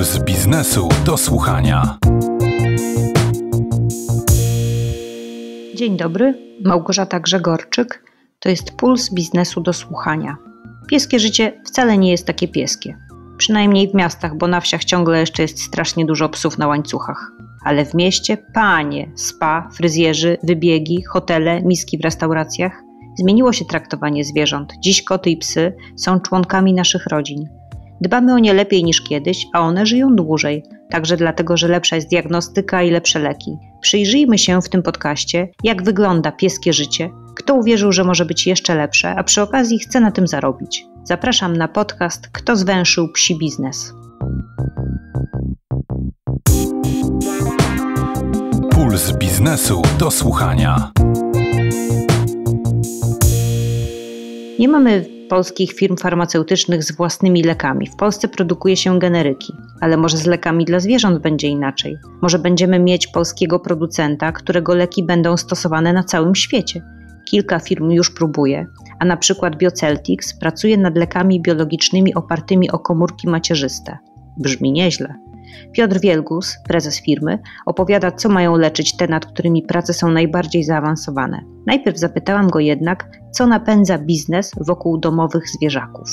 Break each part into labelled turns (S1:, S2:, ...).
S1: Puls biznesu do słuchania.
S2: Dzień dobry, Małgorzata Grzegorczyk. To jest Puls biznesu do słuchania. Pieskie życie wcale nie jest takie pieskie. Przynajmniej w miastach, bo na wsiach ciągle jeszcze jest strasznie dużo psów na łańcuchach. Ale w mieście, panie, spa, fryzjerzy, wybiegi, hotele, miski w restauracjach. Zmieniło się traktowanie zwierząt. Dziś koty i psy są członkami naszych rodzin. Dbamy o nie lepiej niż kiedyś, a one żyją dłużej. Także dlatego, że lepsza jest diagnostyka i lepsze leki. Przyjrzyjmy się w tym podcaście, jak wygląda pieskie życie, kto uwierzył, że może być jeszcze lepsze, a przy okazji chce na tym zarobić. Zapraszam na podcast Kto zwęszył psi biznes.
S1: Puls biznesu do słuchania.
S2: Nie mamy polskich firm farmaceutycznych z własnymi lekami. W Polsce produkuje się generyki, ale może z lekami dla zwierząt będzie inaczej. Może będziemy mieć polskiego producenta, którego leki będą stosowane na całym świecie. Kilka firm już próbuje, a na przykład Bioceltics pracuje nad lekami biologicznymi opartymi o komórki macierzyste. Brzmi nieźle. Piotr Wielgus, prezes firmy, opowiada, co mają leczyć te, nad którymi prace są najbardziej zaawansowane. Najpierw zapytałam go jednak, co napędza biznes wokół domowych zwierzaków.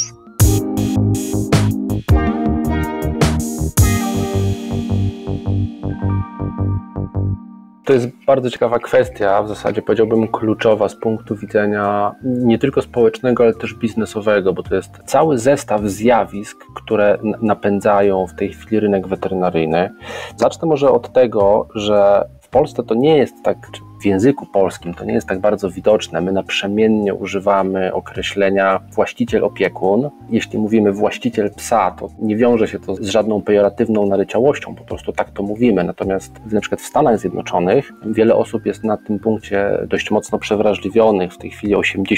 S3: To jest bardzo ciekawa kwestia, w zasadzie powiedziałbym kluczowa z punktu widzenia nie tylko społecznego, ale też biznesowego, bo to jest cały zestaw zjawisk, które napędzają w tej chwili rynek weterynaryjny. Zacznę może od tego, że w Polsce to nie jest tak, w języku polskim to nie jest tak bardzo widoczne. My naprzemiennie używamy określenia właściciel opiekun. Jeśli mówimy właściciel psa, to nie wiąże się to z żadną pejoratywną naleciałością, po prostu tak to mówimy. Natomiast na przykład w Stanach Zjednoczonych wiele osób jest na tym punkcie dość mocno przewrażliwionych. W tej chwili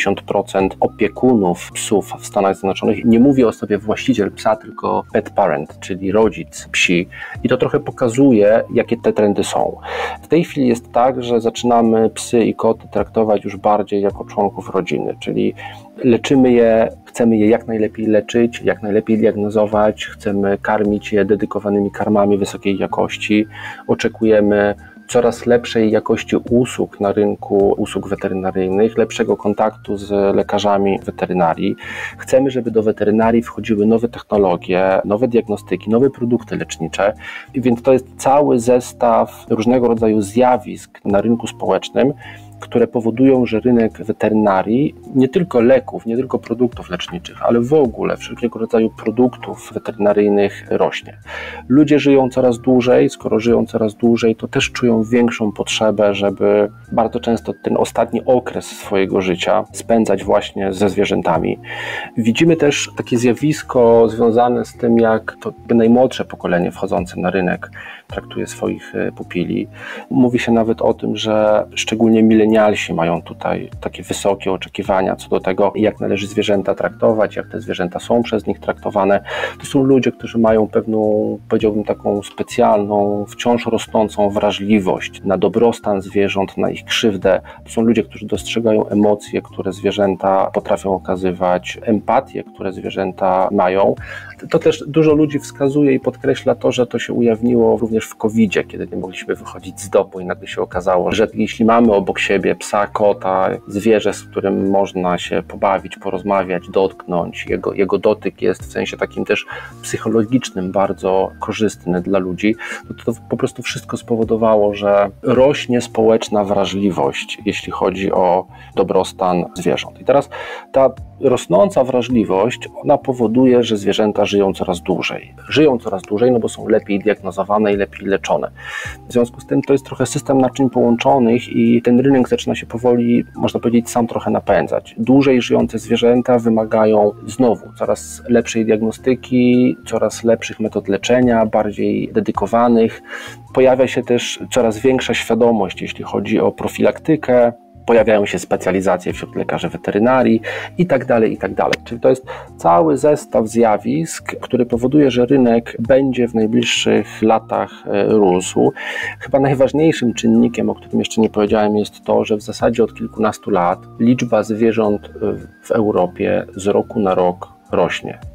S3: 80% opiekunów psów w Stanach Zjednoczonych nie mówi o sobie właściciel psa, tylko pet parent, czyli rodzic psi. I to trochę pokazuje, jakie te trendy są. W tej chwili jest tak, że zaczynamy psy i koty traktować już bardziej jako członków rodziny, czyli leczymy je, chcemy je jak najlepiej leczyć, jak najlepiej diagnozować, chcemy karmić je dedykowanymi karmami wysokiej jakości, oczekujemy coraz lepszej jakości usług na rynku usług weterynaryjnych, lepszego kontaktu z lekarzami weterynarii. Chcemy, żeby do weterynarii wchodziły nowe technologie, nowe diagnostyki, nowe produkty lecznicze, więc to jest cały zestaw różnego rodzaju zjawisk na rynku społecznym, które powodują, że rynek weterynarii, nie tylko leków, nie tylko produktów leczniczych, ale w ogóle wszelkiego rodzaju produktów weterynaryjnych rośnie. Ludzie żyją coraz dłużej, skoro żyją coraz dłużej, to też czują większą potrzebę, żeby bardzo często ten ostatni okres swojego życia spędzać właśnie ze zwierzętami. Widzimy też takie zjawisko związane z tym, jak to najmłodsze pokolenie wchodzące na rynek traktuje swoich pupili. Mówi się nawet o tym, że szczególnie milenialsi mają tutaj takie wysokie oczekiwania co do tego, jak należy zwierzęta traktować, jak te zwierzęta są przez nich traktowane. To są ludzie, którzy mają pewną, powiedziałbym, taką specjalną, wciąż rosnącą wrażliwość na dobrostan zwierząt, na ich krzywdę. To są ludzie, którzy dostrzegają emocje, które zwierzęta potrafią okazywać, empatię, które zwierzęta mają. To też dużo ludzi wskazuje i podkreśla to, że to się ujawniło również w COVID-zie, kiedy nie mogliśmy wychodzić z domu i nagle się okazało, że jeśli mamy obok siebie psa, kota, zwierzę, z którym można się pobawić, porozmawiać, dotknąć, jego dotyk jest w sensie takim też psychologicznym bardzo korzystny dla ludzi, to po prostu wszystko spowodowało, że rośnie społeczna wrażliwość, jeśli chodzi o dobrostan zwierząt. I teraz ta rosnąca wrażliwość, ona powoduje, że zwierzęta żyją coraz dłużej. Żyją coraz dłużej, no bo są lepiej diagnozowane i lepiej leczone. W związku z tym to jest trochę system naczyń połączonych i ten rynek zaczyna się powoli, można powiedzieć, sam trochę napędzać. Dłużej żyjące zwierzęta wymagają znowu coraz lepszej diagnostyki, coraz lepszych metod leczenia, bardziej dedykowanych. Pojawia się też coraz większa świadomość, jeśli chodzi o profilaktykę, pojawiają się specjalizacje wśród lekarzy weterynarii i tak dalej. Czyli to jest cały zestaw zjawisk, który powoduje, że rynek będzie w najbliższych latach rósł. Chyba najważniejszym czynnikiem, o którym jeszcze nie powiedziałem, jest to, że w zasadzie od kilkunastu lat liczba zwierząt w Europie z roku na rok rośnie. W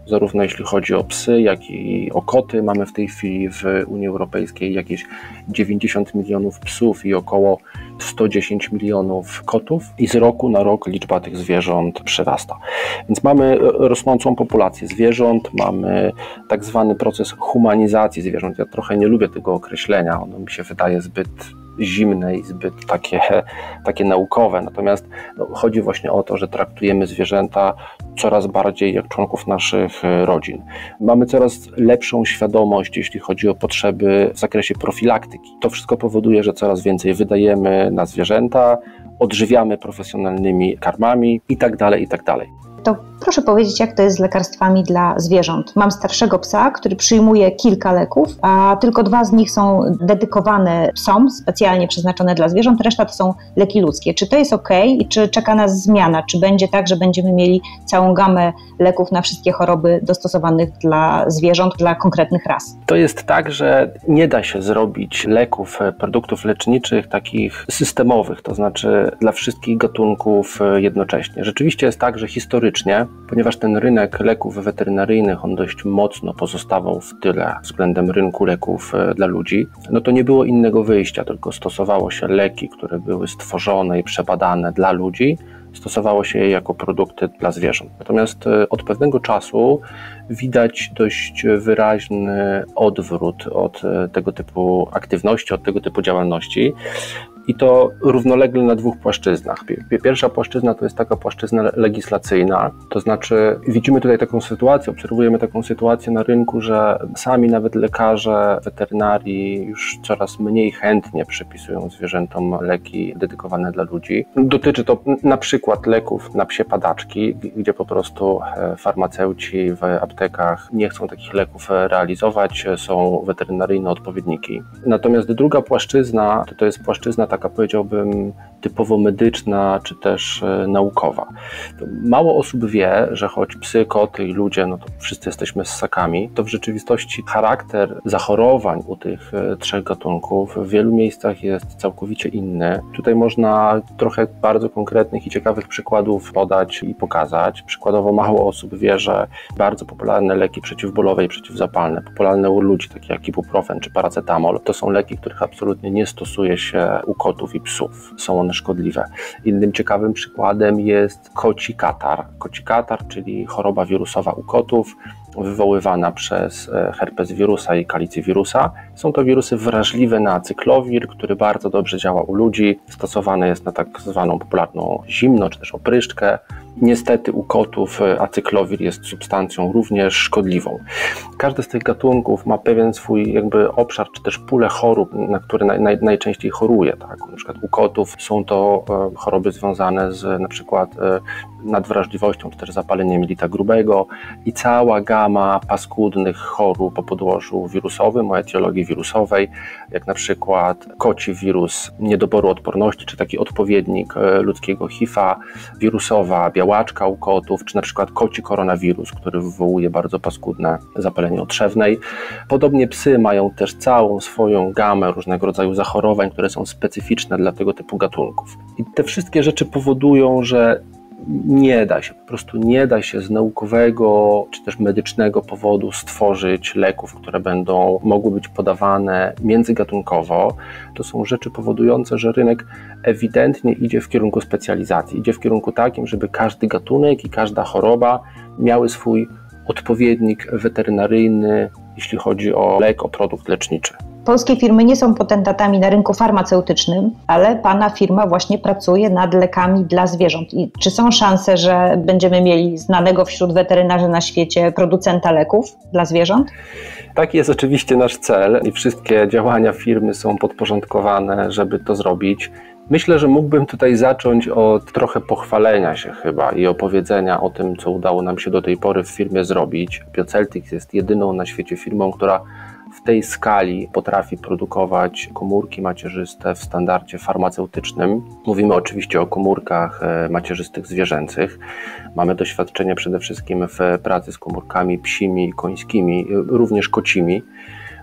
S3: zarówno jeśli chodzi o psy, jak i o koty. Mamy w tej chwili w Unii Europejskiej jakieś 90 milionów psów i około 110 milionów kotów i z roku na rok liczba tych zwierząt przyrasta. Więc mamy rosnącą populację zwierząt, mamy tak zwany proces humanizacji zwierząt. Ja trochę nie lubię tego określenia, ono mi się wydaje zbyt zimne i zbyt takie naukowe. Natomiast chodzi właśnie o to, że traktujemy zwierzęta coraz bardziej jak członków naszych rodzin. Mamy coraz lepszą świadomość, jeśli chodzi o potrzeby w zakresie profilaktyki. To wszystko powoduje, że coraz więcej wydajemy na zwierzęta, odżywiamy profesjonalnymi karmami i tak dalej, i tak dalej.
S2: To proszę powiedzieć, jak to jest z lekarstwami dla zwierząt. Mam starszego psa, który przyjmuje kilka leków, a tylko 2 z nich są dedykowane psom, specjalnie przeznaczone dla zwierząt, reszta to są leki ludzkie. Czy to jest ok i czy czeka nas zmiana? Czy będzie tak, że będziemy mieli całą gamę leków na wszystkie choroby dostosowanych dla zwierząt, dla konkretnych ras?
S3: To jest tak, że nie da się zrobić leków, produktów leczniczych takich systemowych, to znaczy dla wszystkich gatunków jednocześnie. Rzeczywiście jest tak, że historycznie, ponieważ ten rynek leków weterynaryjnych, on dość mocno pozostawał w tyle względem rynku leków dla ludzi, no to nie było innego wyjścia, tylko stosowało się leki, które były stworzone i przebadane dla ludzi, stosowało się je jako produkty dla zwierząt. Natomiast od pewnego czasu widać dość wyraźny odwrót od tego typu aktywności, od tego typu działalności. I to równolegle na 2 płaszczyznach. Pierwsza płaszczyzna to jest taka płaszczyzna legislacyjna, to znaczy widzimy tutaj taką sytuację, obserwujemy taką sytuację na rynku, że sami nawet lekarze weterynarii już coraz mniej chętnie przepisują zwierzętom leki dedykowane dla ludzi. Dotyczy to na przykład leków na psie padaczki, gdzie po prostu farmaceuci w aptekach nie chcą takich leków realizować, są weterynaryjne odpowiedniki. Natomiast druga płaszczyzna to jest płaszczyzna taka, powiedziałbym, typowo medyczna, czy też naukowa. Mało osób wie, że choć psy, koty i ludzie, no to wszyscy jesteśmy ssakami, to w rzeczywistości charakter zachorowań u tych 3 gatunków w wielu miejscach jest całkowicie inny. Tutaj można trochę bardzo konkretnych i ciekawych przykładów podać i pokazać. Przykładowo mało osób wie, że bardzo popularne leki przeciwbólowe i przeciwzapalne, popularne u ludzi, takie jak ibuprofen czy paracetamol, to są leki, których absolutnie nie stosuje się u kotów i psów. Są one szkodliwe. Innym ciekawym przykładem jest koci katar. Koci katar, czyli choroba wirusowa u kotów, wywoływana przez herpes wirusa i kalicywirusa. Są to wirusy wrażliwe na acyklowir, który bardzo dobrze działa u ludzi. Stosowany jest na tak zwaną popularną zimno, czy też opryszczkę. Niestety u kotów acyklowir jest substancją również szkodliwą. Każdy z tych gatunków ma pewien swój jakby obszar, czy też pulę chorób, na które najczęściej choruje. Tak? Na przykład u kotów są to choroby związane z na przykład nadwrażliwością, czy też zapaleniem jelita grubego i cała gama paskudnych chorób o podłożu wirusowym, o etiologii wirusowej, jak na przykład koci wirus niedoboru odporności, czy taki odpowiednik ludzkiego HIV-a, wirusowa białaczka u kotów, czy na przykład koci koronawirus, który wywołuje bardzo paskudne zapalenie otrzewnej. Podobnie psy mają też całą swoją gamę różnego rodzaju zachorowań, które są specyficzne dla tego typu gatunków. I te wszystkie rzeczy powodują, że po prostu nie da się z naukowego czy też medycznego powodu stworzyć leków, które będą mogły być podawane międzygatunkowo. To są rzeczy powodujące, że rynek ewidentnie idzie w kierunku specjalizacji, idzie w kierunku takim, żeby każdy gatunek i każda choroba miały swój odpowiednik weterynaryjny, jeśli chodzi o lek, o produkt leczniczy.
S2: Polskie firmy nie są potentatami na rynku farmaceutycznym, ale Pana firma właśnie pracuje nad lekami dla zwierząt. I czy są szanse, że będziemy mieli znanego wśród weterynarzy na świecie producenta leków dla zwierząt?
S3: Taki jest oczywiście nasz cel i wszystkie działania firmy są podporządkowane, żeby to zrobić. Myślę, że mógłbym tutaj zacząć od trochę pochwalenia się chyba i opowiedzenia o tym, co udało nam się do tej pory w firmie zrobić. Bioceltics jest jedyną na świecie firmą, która w tej skali potrafi produkować komórki macierzyste w standardzie farmaceutycznym. Mówimy oczywiście o komórkach macierzystych zwierzęcych. Mamy doświadczenie przede wszystkim w pracy z komórkami psimi, końskimi, również kocimi.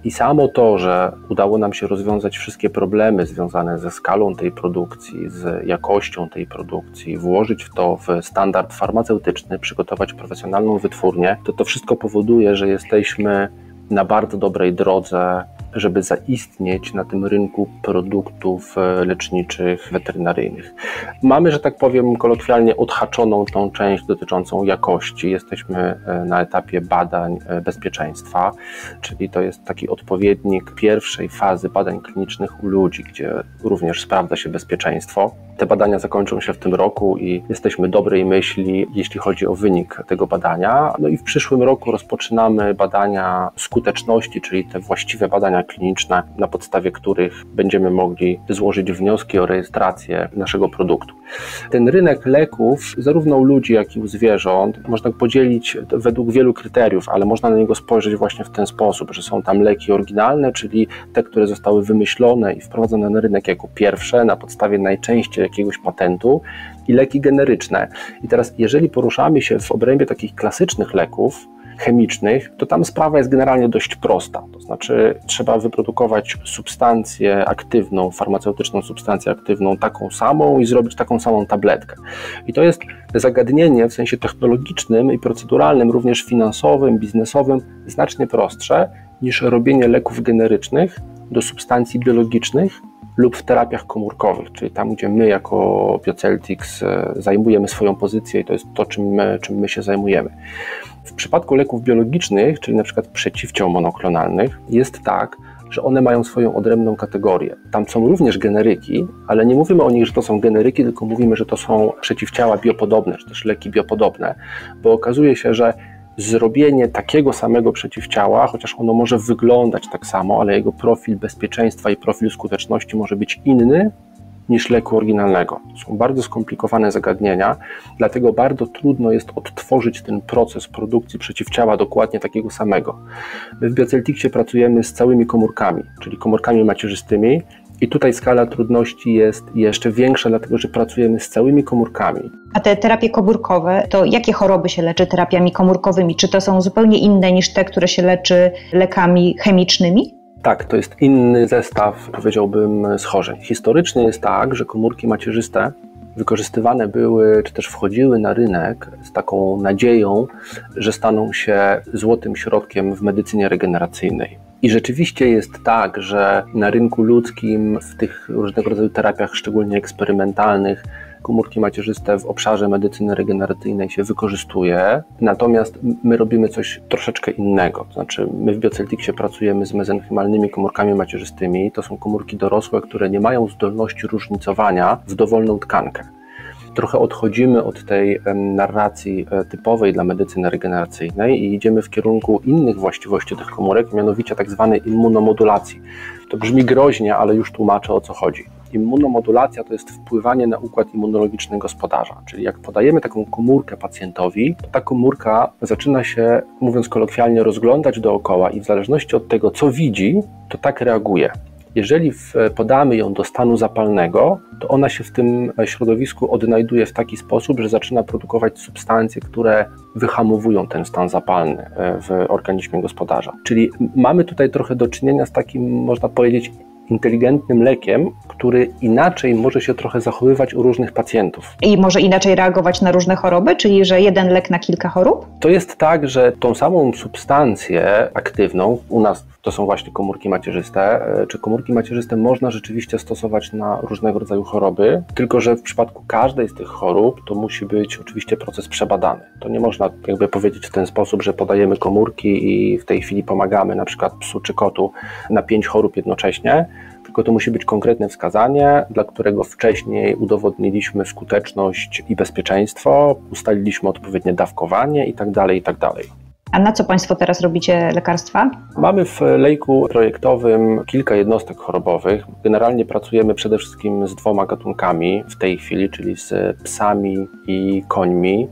S3: I samo to, że udało nam się rozwiązać wszystkie problemy związane ze skalą tej produkcji, z jakością tej produkcji, włożyć w to w standard farmaceutyczny, przygotować profesjonalną wytwórnię, to wszystko powoduje, że jesteśmy na bardzo dobrej drodze, żeby zaistnieć na tym rynku produktów leczniczych, weterynaryjnych. Mamy, że tak powiem kolokwialnie, odhaczoną tą część dotyczącą jakości. Jesteśmy na etapie badań bezpieczeństwa, czyli to jest taki odpowiednik pierwszej fazy badań klinicznych u ludzi, gdzie również sprawdza się bezpieczeństwo. Te badania zakończą się w tym roku i jesteśmy dobrej myśli, jeśli chodzi o wynik tego badania. No i w przyszłym roku rozpoczynamy badania skuteczności, czyli te właściwe badania kliniczne, na podstawie których będziemy mogli złożyć wnioski o rejestrację naszego produktu. Ten rynek leków, zarówno u ludzi, jak i u zwierząt, można podzielić według wielu kryteriów, ale można na niego spojrzeć właśnie w ten sposób, że są tam leki oryginalne, czyli te, które zostały wymyślone i wprowadzone na rynek jako pierwsze, na podstawie najczęściej jakiegoś patentu, i leki generyczne. I teraz, jeżeli poruszamy się w obrębie takich klasycznych leków chemicznych, to tam sprawa jest generalnie dość prosta. To znaczy trzeba wyprodukować substancję aktywną, farmaceutyczną substancję aktywną taką samą i zrobić taką samą tabletkę. I to jest zagadnienie w sensie technologicznym i proceduralnym, również finansowym, biznesowym, znacznie prostsze niż robienie leków generycznych do substancji biologicznych lub w terapiach komórkowych, czyli tam, gdzie my jako Bioceltics zajmujemy swoją pozycję i to jest to, czym my się zajmujemy. W przypadku leków biologicznych, czyli na przykład przeciwciał monoklonalnych, jest tak, że one mają swoją odrębną kategorię. Tam są również generyki, ale nie mówimy o nich, że to są generyki, tylko mówimy, że to są przeciwciała biopodobne, czy też leki biopodobne, bo okazuje się, że zrobienie takiego samego przeciwciała, chociaż ono może wyglądać tak samo, ale jego profil bezpieczeństwa i profil skuteczności może być inny niż leku oryginalnego. Są bardzo skomplikowane zagadnienia, dlatego bardzo trudno jest odtworzyć ten proces produkcji przeciwciała dokładnie takiego samego. My w Biocelticsie pracujemy z całymi komórkami, czyli komórkami macierzystymi, i tutaj skala trudności jest jeszcze większa, dlatego że pracujemy z całymi komórkami.
S2: A te terapie komórkowe, to jakie choroby się leczy terapiami komórkowymi? Czy to są zupełnie inne niż te, które się leczy lekami chemicznymi?
S3: Tak, to jest inny zestaw, powiedziałbym, schorzeń. Historycznie jest tak, że komórki macierzyste wykorzystywane były, czy też wchodziły na rynek z taką nadzieją, że staną się złotym środkiem w medycynie regeneracyjnej. I rzeczywiście jest tak, że na rynku ludzkim w tych różnego rodzaju terapiach, szczególnie eksperymentalnych, komórki macierzyste w obszarze medycyny regeneracyjnej się wykorzystuje, natomiast my robimy coś troszeczkę innego. To znaczy my w Biocelticsie pracujemy z mezenchymalnymi komórkami macierzystymi. To są komórki dorosłe, które nie mają zdolności różnicowania w dowolną tkankę. Trochę odchodzimy od tej narracji typowej dla medycyny regeneracyjnej i idziemy w kierunku innych właściwości tych komórek, mianowicie tak zwanej immunomodulacji. To brzmi groźnie, ale już tłumaczę, o co chodzi. Immunomodulacja to jest wpływanie na układ immunologiczny gospodarza, czyli jak podajemy taką komórkę pacjentowi, to ta komórka zaczyna się, mówiąc kolokwialnie, rozglądać dookoła i w zależności od tego, co widzi, to tak reaguje. Jeżeli podamy ją do stanu zapalnego, to ona się w tym środowisku odnajduje w taki sposób, że zaczyna produkować substancje, które wyhamowują ten stan zapalny w organizmie gospodarza. Czyli mamy tutaj trochę do czynienia z takim, można powiedzieć, inteligentnym lekiem, który inaczej może się trochę zachowywać u różnych pacjentów.
S2: I może inaczej reagować na różne choroby, czyli że jeden lek na kilka chorób?
S3: To jest tak, że tą samą substancję aktywną, u nas to są właśnie komórki macierzyste, czy komórki macierzyste można rzeczywiście stosować na różnego rodzaju choroby, tylko że w przypadku każdej z tych chorób to musi być oczywiście proces przebadany. To nie można jakby powiedzieć w ten sposób, że podajemy komórki i w tej chwili pomagamy na przykład psu czy kotu na 5 chorób jednocześnie, tylko to musi być konkretne wskazanie, dla którego wcześniej udowodniliśmy skuteczność i bezpieczeństwo, ustaliliśmy odpowiednie dawkowanie itd., itd.
S2: A na co Państwo teraz robicie lekarstwa?
S3: Mamy w lejku projektowym kilka jednostek chorobowych. Generalnie pracujemy przede wszystkim z 2 gatunkami w tej chwili, czyli z psami i końmi.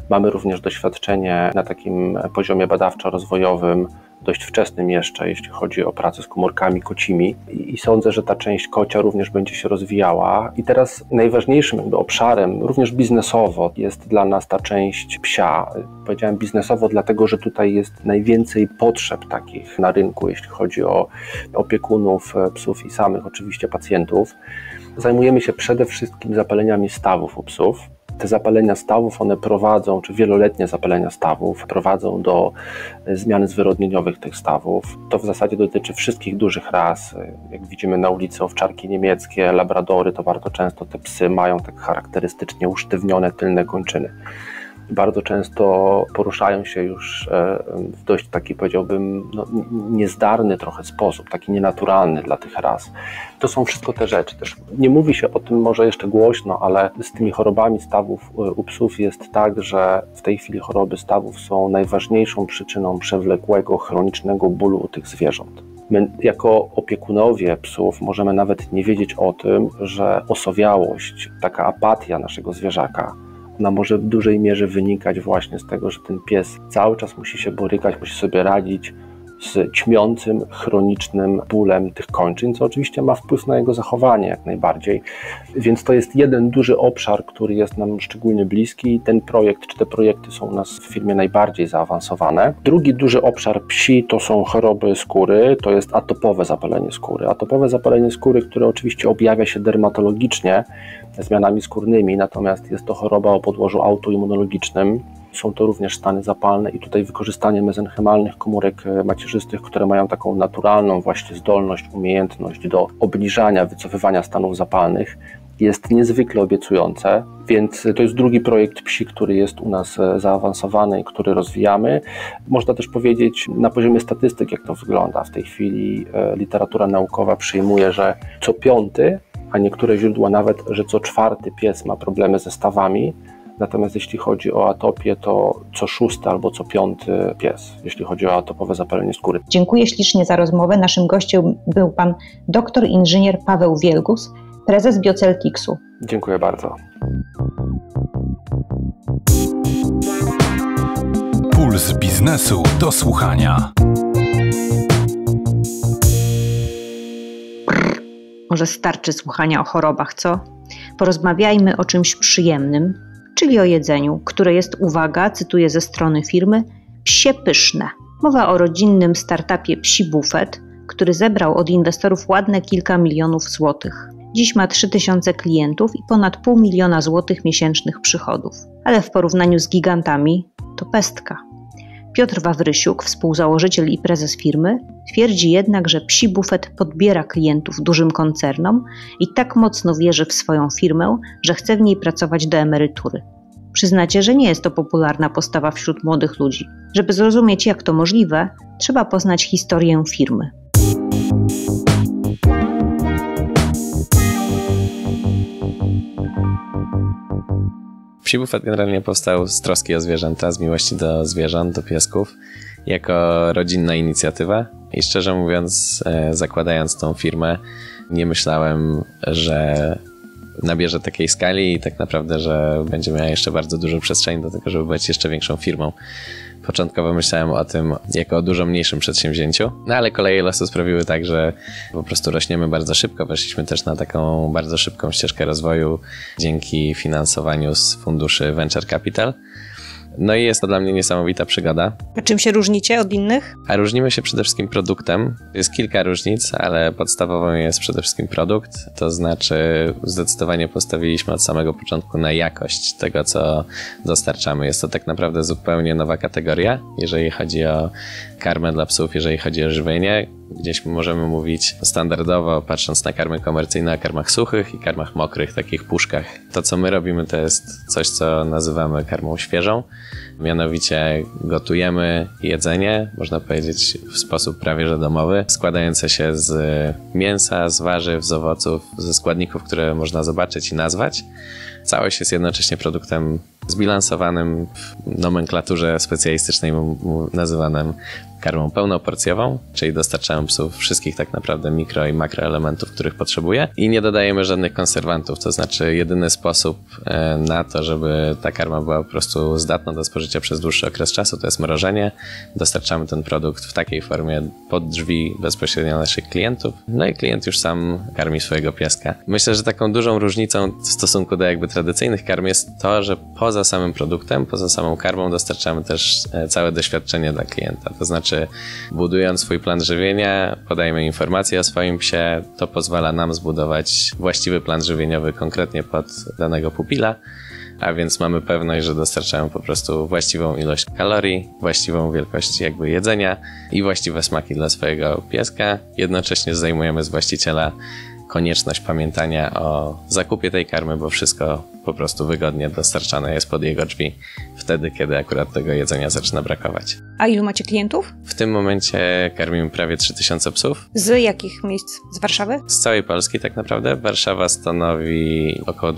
S3: Mamy również doświadczenie na takim poziomie badawczo-rozwojowym, dość wczesnym jeszcze, jeśli chodzi o pracę z komórkami kocimi i sądzę, że ta część kocia również będzie się rozwijała. I teraz najważniejszym obszarem, również biznesowo, jest dla nas ta część psia. Powiedziałem biznesowo, dlatego że tutaj jest najwięcej potrzeb takich na rynku, jeśli chodzi o opiekunów psów i samych oczywiście pacjentów. Zajmujemy się przede wszystkim zapaleniami stawów u psów. Te zapalenia stawów, one prowadzą, czy wieloletnie zapalenia stawów prowadzą do zmian zwyrodnieniowych tych stawów. To w zasadzie dotyczy wszystkich dużych ras. Jak widzimy na ulicy owczarki niemieckie, labradory, to bardzo często te psy mają tak charakterystycznie usztywnione tylne kończyny. Bardzo często poruszają się już w dość taki, powiedziałbym, niezdarny trochę sposób, taki nienaturalny dla tych ras. To są wszystko te rzeczy. Też nie mówi się o tym może jeszcze głośno, ale z tymi chorobami stawów u psów jest tak, że w tej chwili choroby stawów są najważniejszą przyczyną przewlekłego, chronicznego bólu u tych zwierząt. My jako opiekunowie psów możemy nawet nie wiedzieć o tym, że osowiałość, taka apatia naszego zwierzaka, ona może w dużej mierze wynikać właśnie z tego, że ten pies cały czas musi się borykać, musi sobie radzić z ćmiącym, chronicznym bólem tych kończyn, co oczywiście ma wpływ na jego zachowanie jak najbardziej. Więc to jest jeden duży obszar, który jest nam szczególnie bliski. Ten projekt, czy te projekty są u nas w firmie najbardziej zaawansowane. Drugi duży obszar psi to są choroby skóry, to jest atopowe zapalenie skóry. Atopowe zapalenie skóry, które oczywiście objawia się dermatologicznie, zmianami skórnymi, natomiast jest to choroba o podłożu autoimmunologicznym. Są to również stany zapalne i tutaj wykorzystanie mezenchymalnych komórek macierzystych, które mają taką naturalną właśnie zdolność, umiejętność do obniżania, wycofywania stanów zapalnych, jest niezwykle obiecujące, więc to jest drugi projekt psi, który jest u nas zaawansowany i który rozwijamy. Można też powiedzieć na poziomie statystyk, jak to wygląda. W tej chwili literatura naukowa przyjmuje, że co 5, a niektóre źródła nawet, że co 4 pies ma problemy ze stawami. Natomiast jeśli chodzi o atopię, to co 6 albo co 5 pies, jeśli chodzi o atopowe zapalenie skóry.
S2: Dziękuję ślicznie za rozmowę. Naszym gościem był pan doktor inżynier Paweł Wielgus, prezes Bioceltixu.
S3: Dziękuję bardzo.
S1: Puls biznesu do słuchania.
S2: Może starczy słuchania o chorobach, co? Porozmawiajmy o czymś przyjemnym, czyli o jedzeniu, które jest, uwaga, cytuję ze strony firmy, psie pyszne. Mowa o rodzinnym startupie Psi Bufet, który zebrał od inwestorów ładne kilka milionów złotych. Dziś ma 3000 klientów i ponad 500 000 złotych miesięcznych przychodów. Ale w porównaniu z gigantami to pestka. Piotr Wawrysiuk, współzałożyciel i prezes firmy, twierdzi jednak, że Psi Bufet podbiera klientów dużym koncernom i tak mocno wierzy w swoją firmę, że chce w niej pracować do emerytury. Przyznacie, że nie jest to popularna postawa wśród młodych ludzi. Żeby zrozumieć, jak to możliwe, trzeba poznać historię firmy.
S4: Psi Bufet generalnie powstał z troski o zwierzęta, z miłości do zwierząt, do piesków, jako rodzinna inicjatywa i szczerze mówiąc, zakładając tą firmę, nie myślałem, że nabierze takiej skali i tak naprawdę, że będzie miała jeszcze bardzo dużo przestrzeni do tego, żeby być jeszcze większą firmą. Początkowo myślałem o tym jako o dużo mniejszym przedsięwzięciu, no ale koleje losu sprawiły tak, że po prostu rośniemy bardzo szybko. Weszliśmy też na taką bardzo szybką ścieżkę rozwoju dzięki finansowaniu z funduszy Venture Capital. No i jest to dla mnie niesamowita przygoda.
S2: A czym się różnicie od innych?
S4: A różnimy się przede wszystkim produktem. Jest kilka różnic, ale podstawową jest przede wszystkim produkt. To znaczy zdecydowanie postawiliśmy od samego początku na jakość tego, co dostarczamy. Jest to tak naprawdę zupełnie nowa kategoria, jeżeli chodzi o karmę dla psów, jeżeli chodzi o żywienie. Gdzieś możemy mówić standardowo, patrząc na karmy komercyjne, o karmach suchych i karmach mokrych, takich puszkach. To, co my robimy, to jest coś, co nazywamy karmą świeżą. Mianowicie gotujemy jedzenie, można powiedzieć w sposób prawie że domowy, składające się z mięsa, z warzyw, z owoców, ze składników, które można zobaczyć i nazwać. Całość jest jednocześnie produktem zbilansowanym, w nomenklaturze specjalistycznej nazywanym karmą pełnoporcjową, czyli dostarczamy psów wszystkich tak naprawdę mikro i makroelementów, których potrzebuje i nie dodajemy żadnych konserwantów, to znaczy jedyny sposób na to, żeby ta karma była po prostu zdatna do spożycia przez dłuższy okres czasu, to jest mrożenie. Dostarczamy ten produkt w takiej formie pod drzwi bezpośrednio naszych klientów, no i klient już sam karmi swojego pieska. Myślę, że taką dużą różnicą w stosunku do jakby tradycyjnych karm jest to, że poza samym produktem, poza samą karmą dostarczamy też całe doświadczenie dla klienta. To znaczy budując swój plan żywienia, podajemy informacje o swoim psie, to pozwala nam zbudować właściwy plan żywieniowy konkretnie pod danego pupila, a więc mamy pewność, że dostarczamy po prostu właściwą ilość kalorii, właściwą wielkość jakby jedzenia i właściwe smaki dla swojego pieska. Jednocześnie zdejmujemy z właściciela konieczność pamiętania o zakupie tej karmy, bo wszystko po prostu wygodnie dostarczane jest pod jego drzwi wtedy, kiedy akurat tego jedzenia zaczyna brakować.
S2: A ilu macie klientów?
S4: W tym momencie karmimy prawie 3000 psów.
S2: Z jakich miejsc? Z Warszawy?
S4: Z całej Polski tak naprawdę. Warszawa stanowi około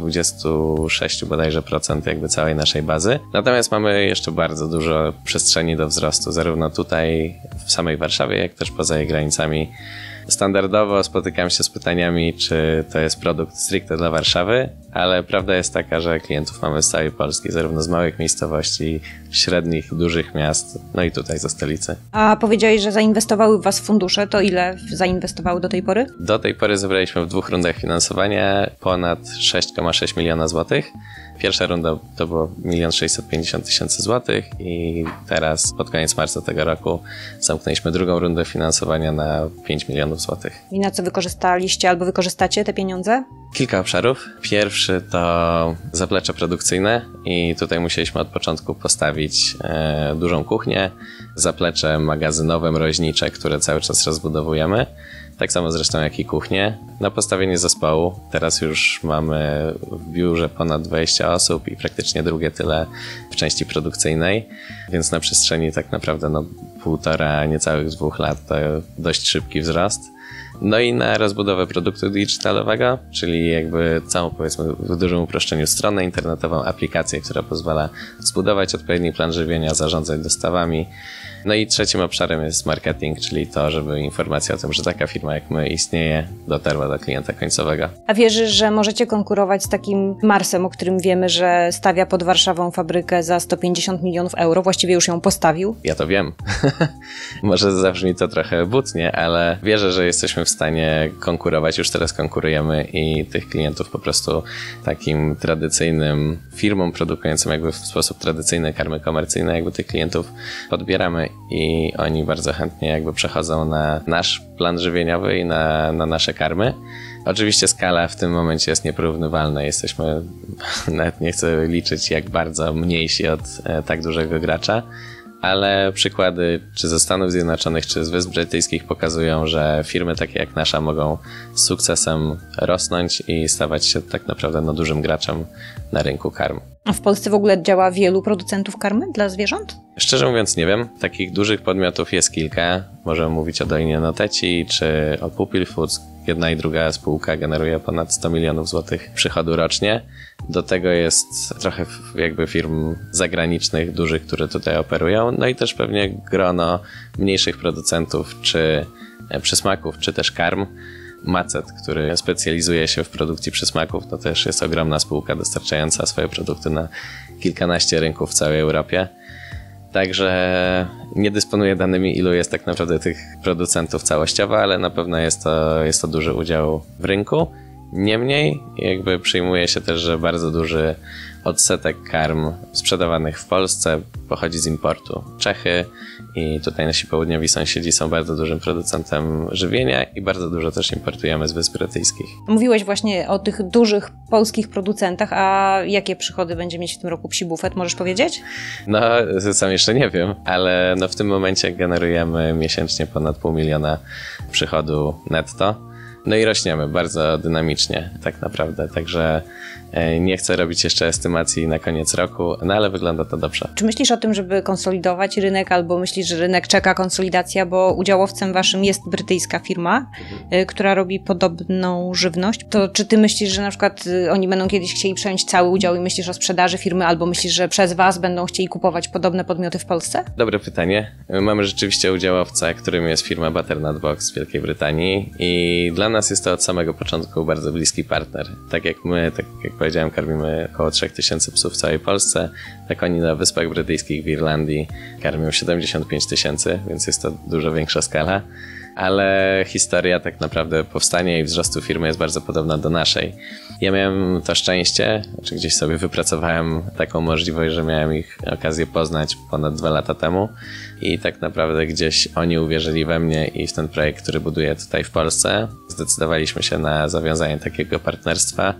S4: 26 bodajże procent jakby całej naszej bazy. Natomiast mamy jeszcze bardzo dużo przestrzeni do wzrostu, zarówno tutaj w samej Warszawie, jak też poza jej granicami. Standardowo spotykam się z pytaniami, czy to jest produkt stricte dla Warszawy, ale prawda jest taka, że klientów mamy z całej Polski, zarówno z małych miejscowości, średnich, dużych miast, no i tutaj ze stolicy.
S2: A powiedziałeś, że zainwestowały w was fundusze, to ile zainwestowały do tej pory?
S4: Do tej pory zebraliśmy w 2 rundach finansowania ponad 6,6 miliona złotych. Pierwsza runda to było 1 650 000 złotych i teraz pod koniec marca tego roku zamknęliśmy drugą rundę finansowania na 5 milionów złotych.
S2: I na co wykorzystaliście albo wykorzystacie te pieniądze?
S4: Kilka obszarów. Pierwszy to zaplecze produkcyjne i tutaj musieliśmy od początku postawić dużą kuchnię, zaplecze magazynowe, mroźnicze, które cały czas rozbudowujemy. Tak samo zresztą jak i kuchnię. Na postawienie zespołu teraz już mamy w biurze ponad 20 osób i praktycznie drugie tyle w części produkcyjnej, więc na przestrzeni tak naprawdę 1,5, niecałych 2 lat to dość szybki wzrost. No i na rozbudowę produktu digitalowego, czyli jakby całą, powiedzmy w dużym uproszczeniu, stronę internetową, aplikację, która pozwala zbudować odpowiedni plan żywienia, zarządzać dostawami. No i trzecim obszarem jest marketing, czyli to, żeby informacja o tym, że taka firma jak my istnieje, dotarła do klienta końcowego.
S2: A wierzysz, że możecie konkurować z takim Marsem, o którym wiemy, że stawia pod Warszawą fabrykę za 150 milionów euro, właściwie już ją postawił?
S4: Ja to wiem. Może zabrzmi to trochę butnie, ale wierzę, że jesteśmy w stanie konkurować, już teraz konkurujemy i tych klientów po prostu takim tradycyjnym firmom produkującym jakby w sposób tradycyjny karmy komercyjne, jakby tych klientów podbieramy i oni bardzo chętnie jakby przechodzą na nasz plan żywieniowy i na nasze karmy. Oczywiście skala w tym momencie jest nieporównywalna. Jesteśmy, nawet nie chcę liczyć jak bardzo mniejsi od tak dużego gracza, ale przykłady czy ze Stanów Zjednoczonych, czy z Wysp Brytyjskich pokazują, że firmy takie jak nasza mogą z sukcesem rosnąć i stawać się tak naprawdę dużym graczem na rynku karm.
S2: A w Polsce w ogóle działa wielu producentów karmy dla zwierząt?
S4: Szczerze mówiąc nie wiem. Takich dużych podmiotów jest kilka. Możemy mówić o Dolinie Noteci czy o Pupil Foods. Jedna i druga spółka generuje ponad 100 milionów złotych przychodu rocznie. Do tego jest trochę jakby firm zagranicznych, dużych, które tutaj operują. No i też pewnie grono mniejszych producentów, czy przysmaków, czy też karm. Macet, który specjalizuje się w produkcji przysmaków, to też jest ogromna spółka dostarczająca swoje produkty na kilkanaście rynków w całej Europie. Także nie dysponuję danymi, ilu jest tak naprawdę tych producentów całościowo, ale na pewno jest to duży udział w rynku. Niemniej jakby przyjmuje się też, że bardzo duży odsetek karm sprzedawanych w Polsce pochodzi z importu. Czechy i tutaj nasi południowi sąsiedzi są bardzo dużym producentem żywienia i bardzo dużo też importujemy z Wysp Brytyjskich.
S2: Mówiłeś właśnie o tych dużych polskich producentach, a jakie przychody będzie mieć w tym roku Psi Bufet, możesz powiedzieć?
S4: No, sam jeszcze nie wiem, ale w tym momencie generujemy miesięcznie ponad 500 000 przychodu netto. No i rośniemy bardzo dynamicznie tak naprawdę, także Nie chcę robić jeszcze estymacji na koniec roku, no ale wygląda to dobrze.
S2: Czy myślisz o tym, żeby konsolidować rynek, albo myślisz, że rynek czeka konsolidacja, bo udziałowcem waszym jest brytyjska firma, która robi podobną żywność. To czy ty myślisz, że na przykład oni będą kiedyś chcieli przejąć cały udział i myślisz o sprzedaży firmy, albo myślisz, że przez was będą chcieli kupować podobne podmioty w Polsce?
S4: Dobre pytanie. Mamy rzeczywiście udziałowca, którym jest firma Butternut Box z Wielkiej Brytanii i dla nas jest to od samego początku bardzo bliski partner. Tak jak my, tak jak powiedziałem, karmimy około 3000 psów w całej Polsce, tak oni na Wyspach Brytyjskich w Irlandii karmią 75 000, więc jest to dużo większa skala. Ale historia tak naprawdę powstania i wzrostu firmy jest bardzo podobna do naszej. Ja miałem to szczęście, czy gdzieś sobie wypracowałem taką możliwość, że miałem ich okazję poznać ponad 2 lata temu i tak naprawdę gdzieś oni uwierzyli we mnie i w ten projekt, który buduję tutaj w Polsce. Zdecydowaliśmy się na zawiązanie takiego partnerstwa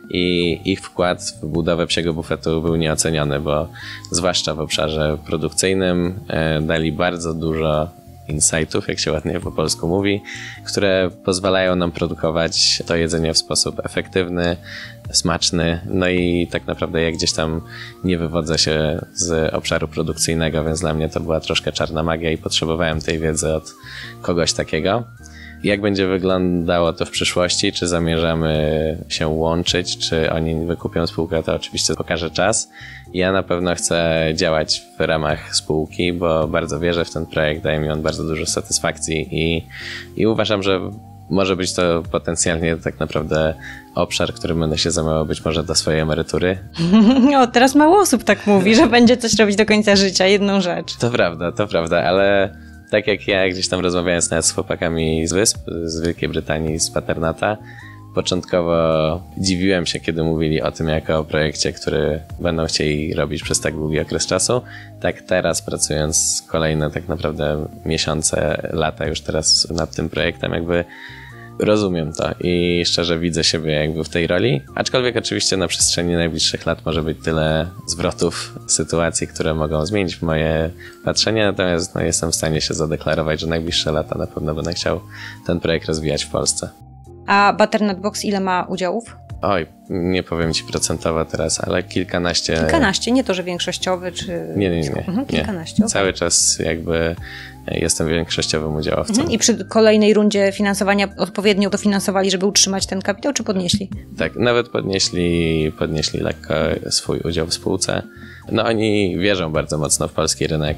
S4: i ich wkład w budowę psiego bufetu był nieoceniony, bo zwłaszcza w obszarze produkcyjnym dali bardzo dużo insightów, jak się ładnie po polsku mówi, które pozwalają nam produkować to jedzenie w sposób efektywny, smaczny, no i tak naprawdę ja gdzieś tam nie wywodzę się z obszaru produkcyjnego, więc dla mnie to była troszkę czarna magia i potrzebowałem tej wiedzy od kogoś takiego. Jak będzie wyglądało to w przyszłości, czy zamierzamy się łączyć, czy oni wykupią spółkę, to oczywiście pokaże czas. Ja na pewno chcę działać w ramach spółki, bo bardzo wierzę w ten projekt, daje mi on bardzo dużo satysfakcji i uważam, że może być to potencjalnie tak naprawdę obszar, którym będę się zajmował być może do swojej emerytury.
S2: No, teraz mało osób tak mówi, że będzie coś robić do końca życia, jedną rzecz.
S4: To prawda, ale tak jak ja gdzieś tam rozmawiając nawet z chłopakami z Wysp, z Wielkiej Brytanii, z Paternata, początkowo dziwiłem się, kiedy mówili o tym jako o projekcie, który będą chcieli robić przez tak długi okres czasu. Tak teraz, pracując kolejne tak naprawdę miesiące, lata już teraz nad tym projektem, jakby rozumiem to i szczerze widzę siebie jakby w tej roli, aczkolwiek oczywiście na przestrzeni najbliższych lat może być tyle zwrotów, sytuacji, które mogą zmienić moje patrzenie, natomiast jestem w stanie się zadeklarować, że najbliższe lata na pewno będę chciał ten projekt rozwijać w Polsce.
S2: A Butternut Box ile ma udziałów?
S4: Oj, nie powiem ci procentowo teraz, ale kilkanaście.
S2: Kilkanaście, nie to, że większościowy, czy...
S4: Nie.
S2: Kilkanaście.
S4: Nie. Cały czas jakby jestem większościowym udziałowcą.
S2: I przy kolejnej rundzie finansowania odpowiednio dofinansowali, żeby utrzymać ten kapitał, czy podnieśli?
S4: Tak, nawet podnieśli lekko swój udział w spółce. No oni wierzą bardzo mocno w polski rynek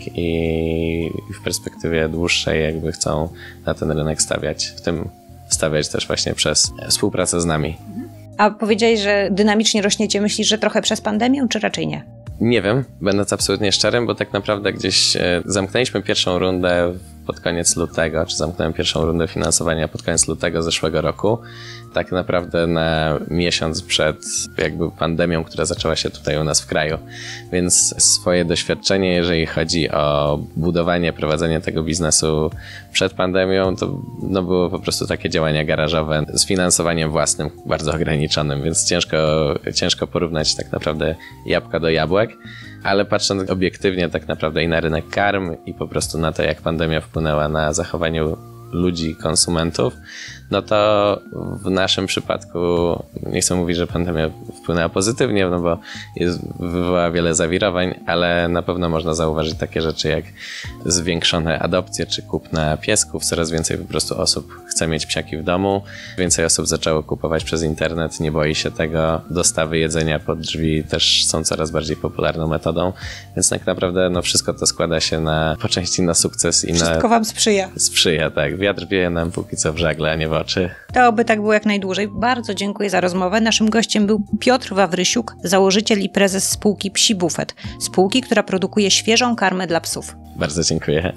S4: i w perspektywie dłuższej jakby chcą na ten rynek stawiać, w tym stawiać też właśnie przez współpracę z nami.
S2: A powiedziałeś, że dynamicznie rośniecie. Myślisz, że trochę przez pandemię, czy raczej nie?
S4: Nie wiem, będąc absolutnie szczerym, bo tak naprawdę gdzieś zamknęliśmy pierwszą rundę pod koniec lutego, czy zamknąłem pierwszą rundę finansowania pod koniec lutego zeszłego roku. Tak naprawdę na miesiąc przed jakby pandemią, która zaczęła się tutaj u nas w kraju. Więc swoje doświadczenie, jeżeli chodzi o budowanie, prowadzenie tego biznesu przed pandemią, to było po prostu takie działania garażowe z finansowaniem własnym, bardzo ograniczonym, więc ciężko porównać tak naprawdę jabłka do jabłek. Ale patrząc obiektywnie tak naprawdę i na rynek karm i po prostu na to, jak pandemia wpłynęła na zachowanie ludzi, konsumentów, no to w naszym przypadku, nie chcę mówić, że pandemia wpłynęła pozytywnie, no bo wywołała wiele zawirowań, ale na pewno można zauważyć takie rzeczy jak zwiększone adopcje czy kupna piesków. Coraz więcej po prostu osób chce mieć psiaki w domu. Więcej osób zaczęło kupować przez internet, nie boi się tego. Dostawy jedzenia pod drzwi też są coraz bardziej popularną metodą, więc tak naprawdę wszystko to składa się po części na sukces i
S2: wszystko wam sprzyja.
S4: Sprzyja, tak. Wiatr wieje nam póki co w żagle, a nie w oczy.
S2: To oby tak było jak najdłużej. Bardzo dziękuję za rozmowę. Naszym gościem był Piotr Wawrysiuk, założyciel i prezes spółki Psi Bufet. Spółki, która produkuje świeżą karmę dla psów.
S4: Bardzo dziękuję.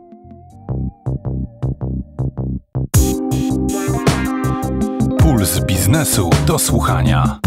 S1: Puls biznesu do słuchania.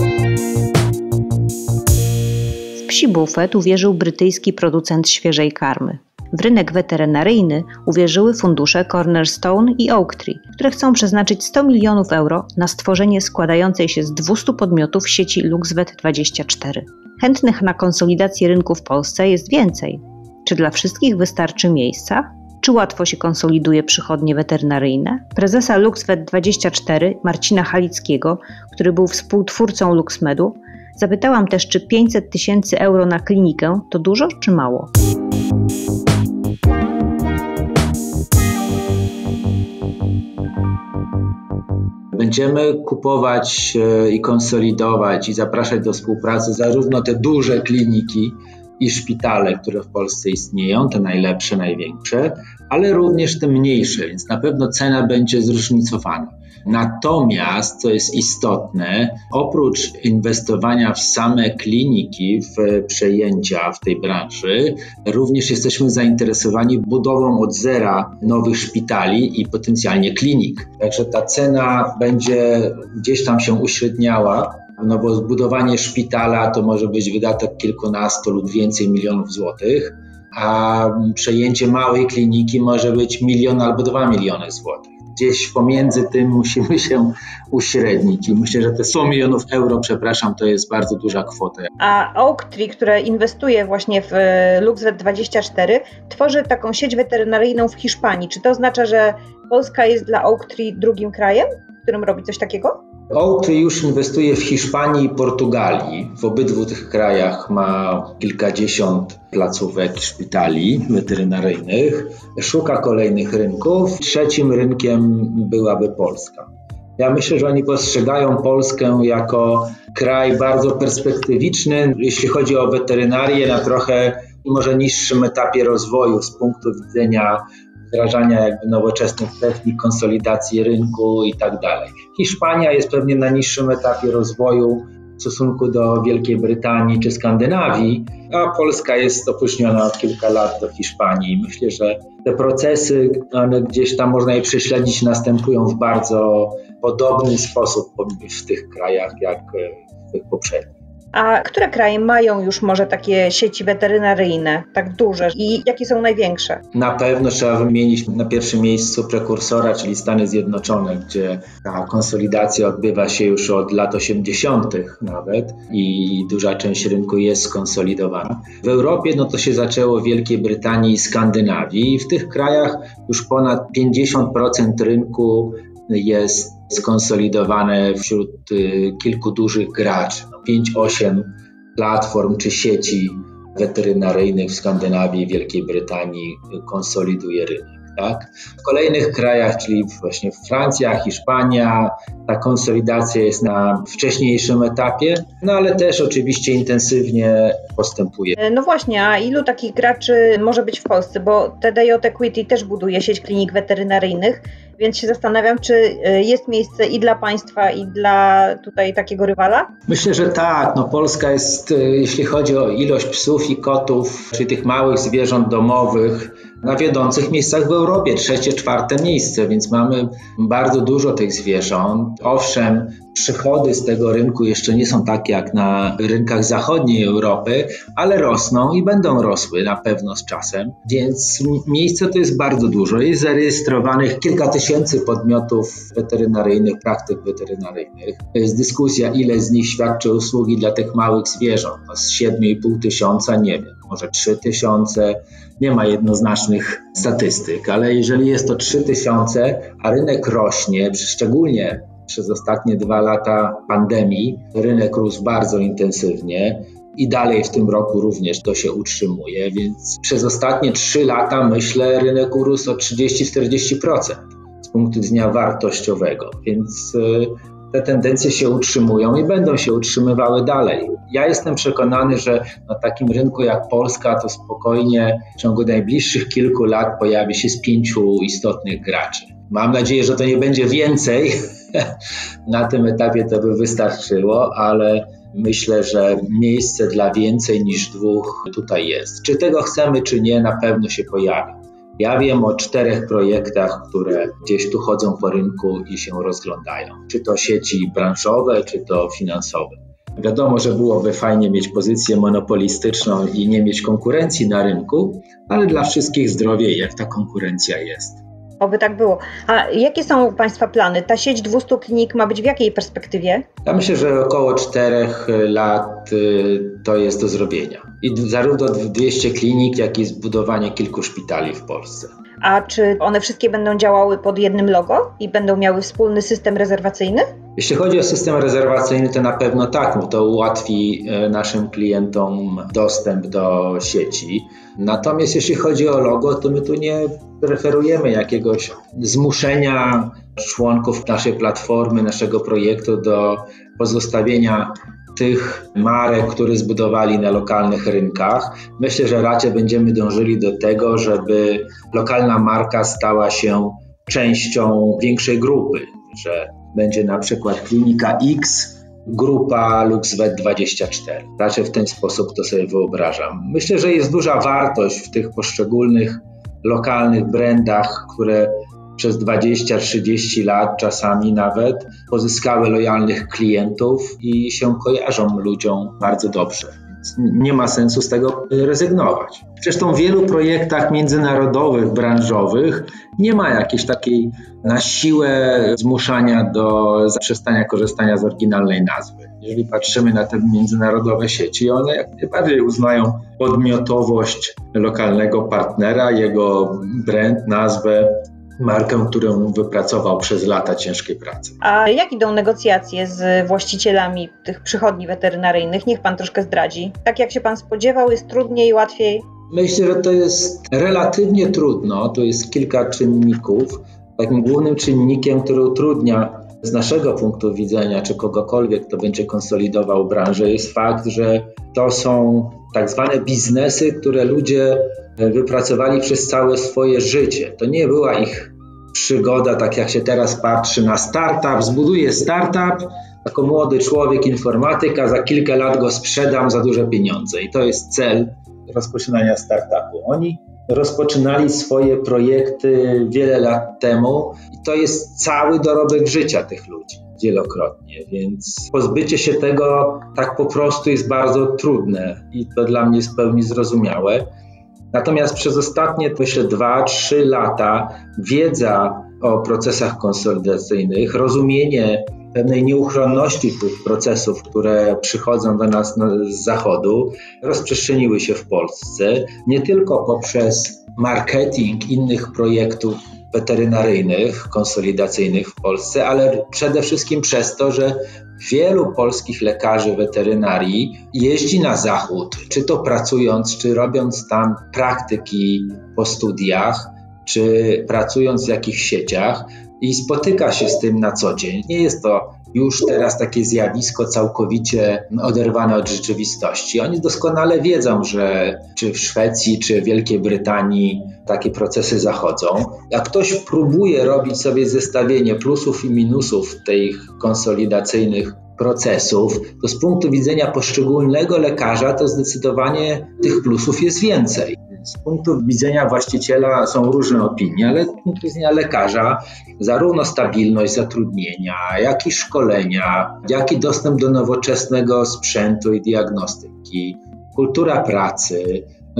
S2: W Psi Bufet uwierzył brytyjski producent świeżej karmy. W rynek weterynaryjny uwierzyły fundusze Cornerstone i Oaktree, które chcą przeznaczyć 100 milionów euro na stworzenie składającej się z 200 podmiotów sieci LuxVet24. Chętnych na konsolidację rynku w Polsce jest więcej. Czy dla wszystkich wystarczy miejsca? Czy łatwo się konsoliduje przychodnie weterynaryjne? Prezesa LuxVet24 Marcina Halickiego, który był współtwórcą LuxMedu, zapytałam też, czy 500 000 euro na klinikę to dużo czy mało?
S5: Będziemy kupować i konsolidować i zapraszać do współpracy zarówno te duże kliniki i szpitale, które w Polsce istnieją, te najlepsze, największe, ale również te mniejsze, więc na pewno cena będzie zróżnicowana. Natomiast, co jest istotne, oprócz inwestowania w same kliniki, w przejęcia w tej branży, również jesteśmy zainteresowani budową od zera nowych szpitali i potencjalnie klinik. Także ta cena będzie gdzieś tam się uśredniała, no bo zbudowanie szpitala to może być wydatek kilkunastu lub więcej milionów złotych, a przejęcie małej kliniki może być 1 albo 2 miliony złotych. Gdzieś pomiędzy tym musimy się uśrednić i myślę, że te 100 milionów euro, to jest bardzo duża kwota.
S2: A Oaktree, które inwestuje właśnie w LuxVet24, tworzy taką sieć weterynaryjną w Hiszpanii. Czy to oznacza, że Polska jest dla Oaktree drugim krajem, w którym robi coś takiego?
S5: Oaktree już inwestuje w Hiszpanii i Portugalii. W obydwu tych krajach ma kilkadziesiąt placówek, szpitali weterynaryjnych. Szuka kolejnych rynków. Trzecim rynkiem byłaby Polska. Ja myślę, że oni postrzegają Polskę jako kraj bardzo perspektywiczny, jeśli chodzi o weterynarię, na trochę może niższym etapie rozwoju z punktu widzenia wdrażania nowoczesnych technik, konsolidacji rynku i tak dalej. Hiszpania jest pewnie na niższym etapie rozwoju w stosunku do Wielkiej Brytanii czy Skandynawii, a Polska jest opóźniona o kilka lat do Hiszpanii. Myślę, że te procesy, one gdzieś tam można je prześledzić, następują w bardzo podobny sposób w tych krajach jak w tych poprzednich.
S2: A które kraje mają już może takie sieci weterynaryjne, tak duże i jakie są największe?
S5: Na pewno trzeba wymienić na pierwszym miejscu prekursora, czyli Stany Zjednoczone, gdzie ta konsolidacja odbywa się już od lat 80. nawet i duża część rynku jest skonsolidowana. W Europie to się zaczęło w Wielkiej Brytanii i Skandynawii i w tych krajach już ponad 50% rynku jest skonsolidowane wśród kilku dużych graczy. 5-8 platform czy sieci weterynaryjnych w Skandynawii i Wielkiej Brytanii konsoliduje rynek. Tak? W kolejnych krajach, czyli właśnie Francja, Hiszpania, ta konsolidacja jest na wcześniejszym etapie, no ale też oczywiście intensywnie postępuje.
S2: No właśnie, a ilu takich graczy może być w Polsce? Bo TDJ Equity też buduje sieć klinik weterynaryjnych, więc się zastanawiam, czy jest miejsce i dla państwa, i dla tutaj takiego rywala?
S5: Myślę, że tak. Polska jest, jeśli chodzi o ilość psów i kotów, czyli tych małych zwierząt domowych, na wiodących miejscach w Europie, 3., 4. miejsce, więc mamy bardzo dużo tych zwierząt. Owszem, przychody z tego rynku jeszcze nie są takie jak na rynkach zachodniej Europy, ale rosną i będą rosły na pewno z czasem, więc miejsca to jest bardzo dużo. Jest zarejestrowanych kilka tysięcy podmiotów weterynaryjnych, praktyk weterynaryjnych. Jest dyskusja, ile z nich świadczy usługi dla tych małych zwierząt. Z 7,5 tysiąca, nie wiem, może 3 tysiące. Nie ma jednoznacznych statystyk, ale jeżeli jest to 3 tysiące, a rynek rośnie, szczególnie przez ostatnie 2 lata pandemii, rynek rósł bardzo intensywnie i dalej w tym roku również to się utrzymuje, więc przez ostatnie 3 lata, myślę, rynek urósł o 30-40% z punktu widzenia wartościowego, więc te tendencje się utrzymują i będą się utrzymywały dalej. Ja jestem przekonany, że na takim rynku jak Polska to spokojnie w ciągu najbliższych kilku lat pojawi się z 5 istotnych graczy. Mam nadzieję, że to nie będzie więcej. Na tym etapie to by wystarczyło, ale myślę, że miejsce dla więcej niż 2 tutaj jest. Czy tego chcemy, czy nie, na pewno się pojawi. Ja wiem o 4 projektach, które gdzieś tu chodzą po rynku i się rozglądają. Czy to sieci branżowe, czy to finansowe. Wiadomo, że byłoby fajnie mieć pozycję monopolistyczną i nie mieć konkurencji na rynku, ale dla wszystkich zdrowie, jak ta konkurencja jest.
S2: Oby tak było. A jakie są Państwa plany? Ta sieć 200 klinik ma być w jakiej perspektywie?
S5: Ja myślę, że około 4 lat to jest do zrobienia. I zarówno 200 klinik, jak i zbudowanie kilku szpitali w Polsce.
S2: A czy one wszystkie będą działały pod jednym logo i będą miały wspólny system rezerwacyjny?
S5: Jeśli chodzi o system rezerwacyjny, to na pewno tak, bo to ułatwi naszym klientom dostęp do sieci. Natomiast jeśli chodzi o logo, to my tu nie preferujemy jakiegoś zmuszenia członków naszej platformy, naszego projektu do pozostawienia tych marek, które zbudowali na lokalnych rynkach. Myślę, że raczej będziemy dążyli do tego, żeby lokalna marka stała się częścią większej grupy, że będzie na przykład Klinika X, grupa LuxVet24. Raczej w ten sposób to sobie wyobrażam. Myślę, że jest duża wartość w tych poszczególnych lokalnych brandach, które przez 20-30 lat czasami nawet pozyskały lojalnych klientów i się kojarzą ludziom bardzo dobrze. Więc nie ma sensu z tego rezygnować. Zresztą w wielu projektach międzynarodowych, branżowych nie ma jakiejś takiej na siłę zmuszania do zaprzestania korzystania z oryginalnej nazwy. Jeżeli patrzymy na te międzynarodowe sieci, one jak najbardziej uznają podmiotowość lokalnego partnera, jego brand, nazwę, markę, którą wypracował przez lata ciężkiej pracy.
S2: A jak idą negocjacje z właścicielami tych przychodni weterynaryjnych? Niech pan troszkę zdradzi. Tak jak się pan spodziewał, jest trudniej, łatwiej?
S5: Myślę, że to jest relatywnie trudno. To jest kilka czynników. Takim głównym czynnikiem, który utrudnia z naszego punktu widzenia, czy kogokolwiek, kto będzie konsolidował branżę, jest fakt, że to są tak zwane biznesy, które ludzie wypracowali przez całe swoje życie. To nie była ich przygoda, tak jak się teraz patrzy na startup. Zbuduję startup jako młody człowiek, informatyka, za kilka lat go sprzedam za duże pieniądze. I to jest cel rozpoczynania startupu. Oni rozpoczynali swoje projekty wiele lat temu i to jest cały dorobek życia tych ludzi wielokrotnie, więc pozbycie się tego tak po prostu jest bardzo trudne i to dla mnie jest w pełni zrozumiałe. Natomiast przez ostatnie, myślę, 2-3 lata wiedza o procesach konsolidacyjnych, rozumienie pewnej nieuchronności tych procesów, które przychodzą do nas z zachodu, rozprzestrzeniły się w Polsce, nie tylko poprzez marketing innych projektów weterynaryjnych, konsolidacyjnych w Polsce, ale przede wszystkim przez to, że wielu polskich lekarzy weterynarii jeździ na zachód, czy to pracując, czy robiąc tam praktyki po studiach, czy pracując w jakichś sieciach i spotyka się z tym na co dzień. Nie jest to już teraz takie zjawisko całkowicie oderwane od rzeczywistości. Oni doskonale wiedzą, że czy w Szwecji, czy w Wielkiej Brytanii takie procesy zachodzą. Jak ktoś próbuje robić sobie zestawienie plusów i minusów tych konsolidacyjnych procesów, to z punktu widzenia poszczególnego lekarza to zdecydowanie tych plusów jest więcej. Z punktu widzenia właściciela są różne opinie, ale z punktu widzenia lekarza zarówno stabilność zatrudnienia, jak i szkolenia, jak i dostęp do nowoczesnego sprzętu i diagnostyki, kultura pracy,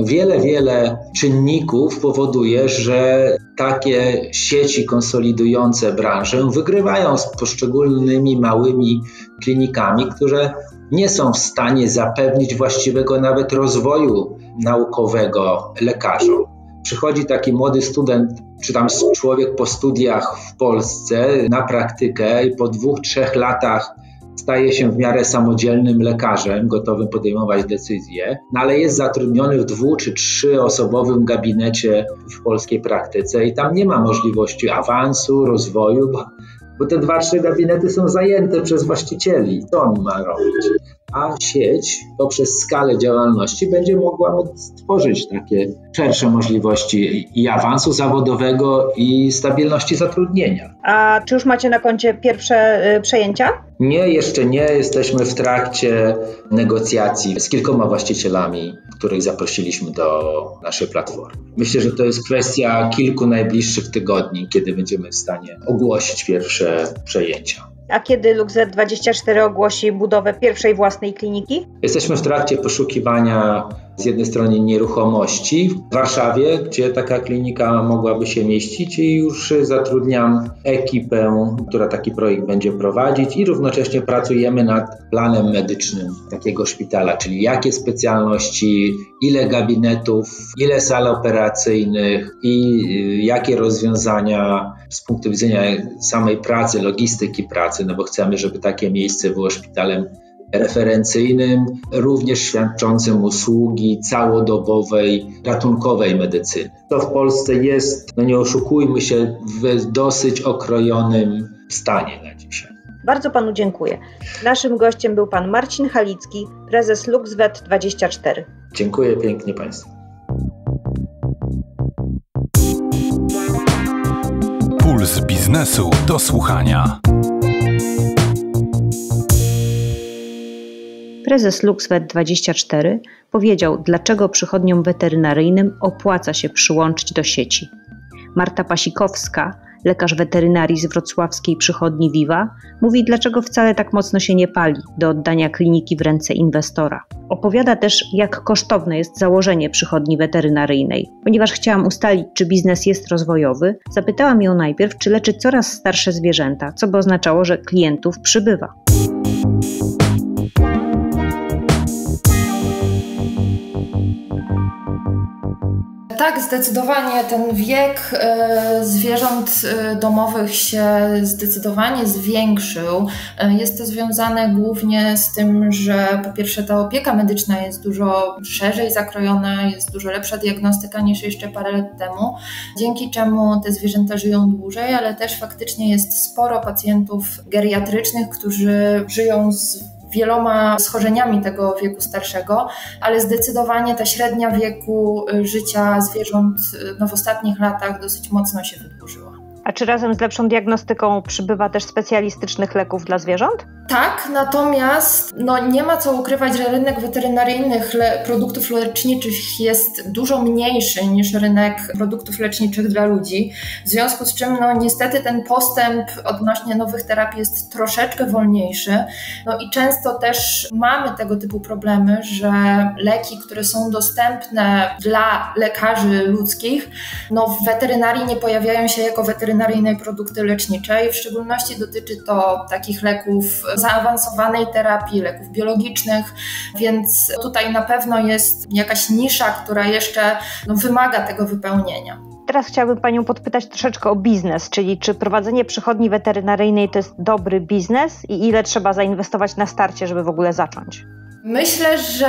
S5: wiele czynników powoduje, że takie sieci konsolidujące branżę wygrywają z poszczególnymi małymi klinikami, które nie są w stanie zapewnić właściwego nawet rozwoju naukowego lekarzom. Przychodzi taki młody student, czy tam człowiek po studiach w Polsce na praktykę i po 2-3 latach staje się w miarę samodzielnym lekarzem, gotowym podejmować decyzje, no ale jest zatrudniony w 2- czy 3-osobowym gabinecie w polskiej praktyce i tam nie ma możliwości awansu, rozwoju, bo te 2-3 gabinety są zajęte przez właścicieli. Co on ma robić? A sieć poprzez skalę działalności będzie mogła mu stworzyć takie szersze możliwości i awansu zawodowego, i stabilności zatrudnienia.
S2: A czy już macie na koncie pierwsze przejęcia?
S5: Nie, jeszcze nie. Jesteśmy w trakcie negocjacji z kilkoma właścicielami, których zaprosiliśmy do naszej platformy. Myślę, że to jest kwestia kilku najbliższych tygodni, kiedy będziemy w stanie ogłosić pierwsze przejęcia.
S2: A kiedy LuxVet24 ogłosi budowę pierwszej własnej kliniki?
S5: Jesteśmy w trakcie poszukiwania z jednej strony nieruchomości w Warszawie, gdzie taka klinika mogłaby się mieścić i już zatrudniam ekipę, która taki projekt będzie prowadzić i równocześnie pracujemy nad planem medycznym takiego szpitala, czyli jakie specjalności, ile gabinetów, ile sal operacyjnych i jakie rozwiązania z punktu widzenia samej pracy, logistyki pracy, no bo chcemy, żeby takie miejsce było szpitalem referencyjnym, również świadczącym usługi całodobowej, ratunkowej medycyny. To w Polsce jest, no nie oszukujmy się, w dosyć okrojonym stanie na dzisiaj.
S2: Bardzo panu dziękuję. Naszym gościem był pan Marcin Halicki, prezes LuxVet24.
S5: Dziękuję pięknie państwu.
S1: Puls biznesu do słuchania.
S2: Prezes LuxVet24 powiedział, dlaczego przychodniom weterynaryjnym opłaca się przyłączyć do sieci. Marta Pasikowska, lekarz weterynarii z wrocławskiej przychodni Viva, mówi, dlaczego wcale tak mocno się nie pali do oddania kliniki w ręce inwestora. Opowiada też, jak kosztowne jest założenie przychodni weterynaryjnej. Ponieważ chciałam ustalić, czy biznes jest rozwojowy, zapytałam ją najpierw, czy leczy coraz starsze zwierzęta, co by oznaczało, że klientów przybywa.
S6: Tak, zdecydowanie ten wiek zwierząt domowych się zdecydowanie zwiększył. Jest to związane głównie z tym, że po pierwsze ta opieka medyczna jest dużo szerzej zakrojona, jest dużo lepsza diagnostyka niż jeszcze parę lat temu, dzięki czemu te zwierzęta żyją dłużej, ale też faktycznie jest sporo pacjentów geriatrycznych, którzy żyją z wieloma schorzeniami tego wieku starszego, ale zdecydowanie ta średnia wieku życia zwierząt w ostatnich latach dosyć mocno się wydłużyła.
S2: A czy razem z lepszą diagnostyką przybywa też specjalistycznych leków dla zwierząt?
S6: Tak, natomiast nie ma co ukrywać, że rynek weterynaryjnych produktów leczniczych jest dużo mniejszy niż rynek produktów leczniczych dla ludzi, w związku z czym niestety ten postęp odnośnie nowych terapii jest troszeczkę wolniejszy. I często też mamy tego typu problemy, że leki, które są dostępne dla lekarzy ludzkich, w weterynarii nie pojawiają się jako weterynaryjne produkty lecznicze i w szczególności dotyczy to takich leków zaawansowanej terapii, leków biologicznych, więc tutaj na pewno jest jakaś nisza, która jeszcze wymaga tego wypełnienia.
S2: Teraz chciałabym panią podpytać troszeczkę o biznes, czyli czy prowadzenie przychodni weterynaryjnej to jest dobry biznes i ile trzeba zainwestować na starcie, żeby w ogóle zacząć?
S6: Myślę, że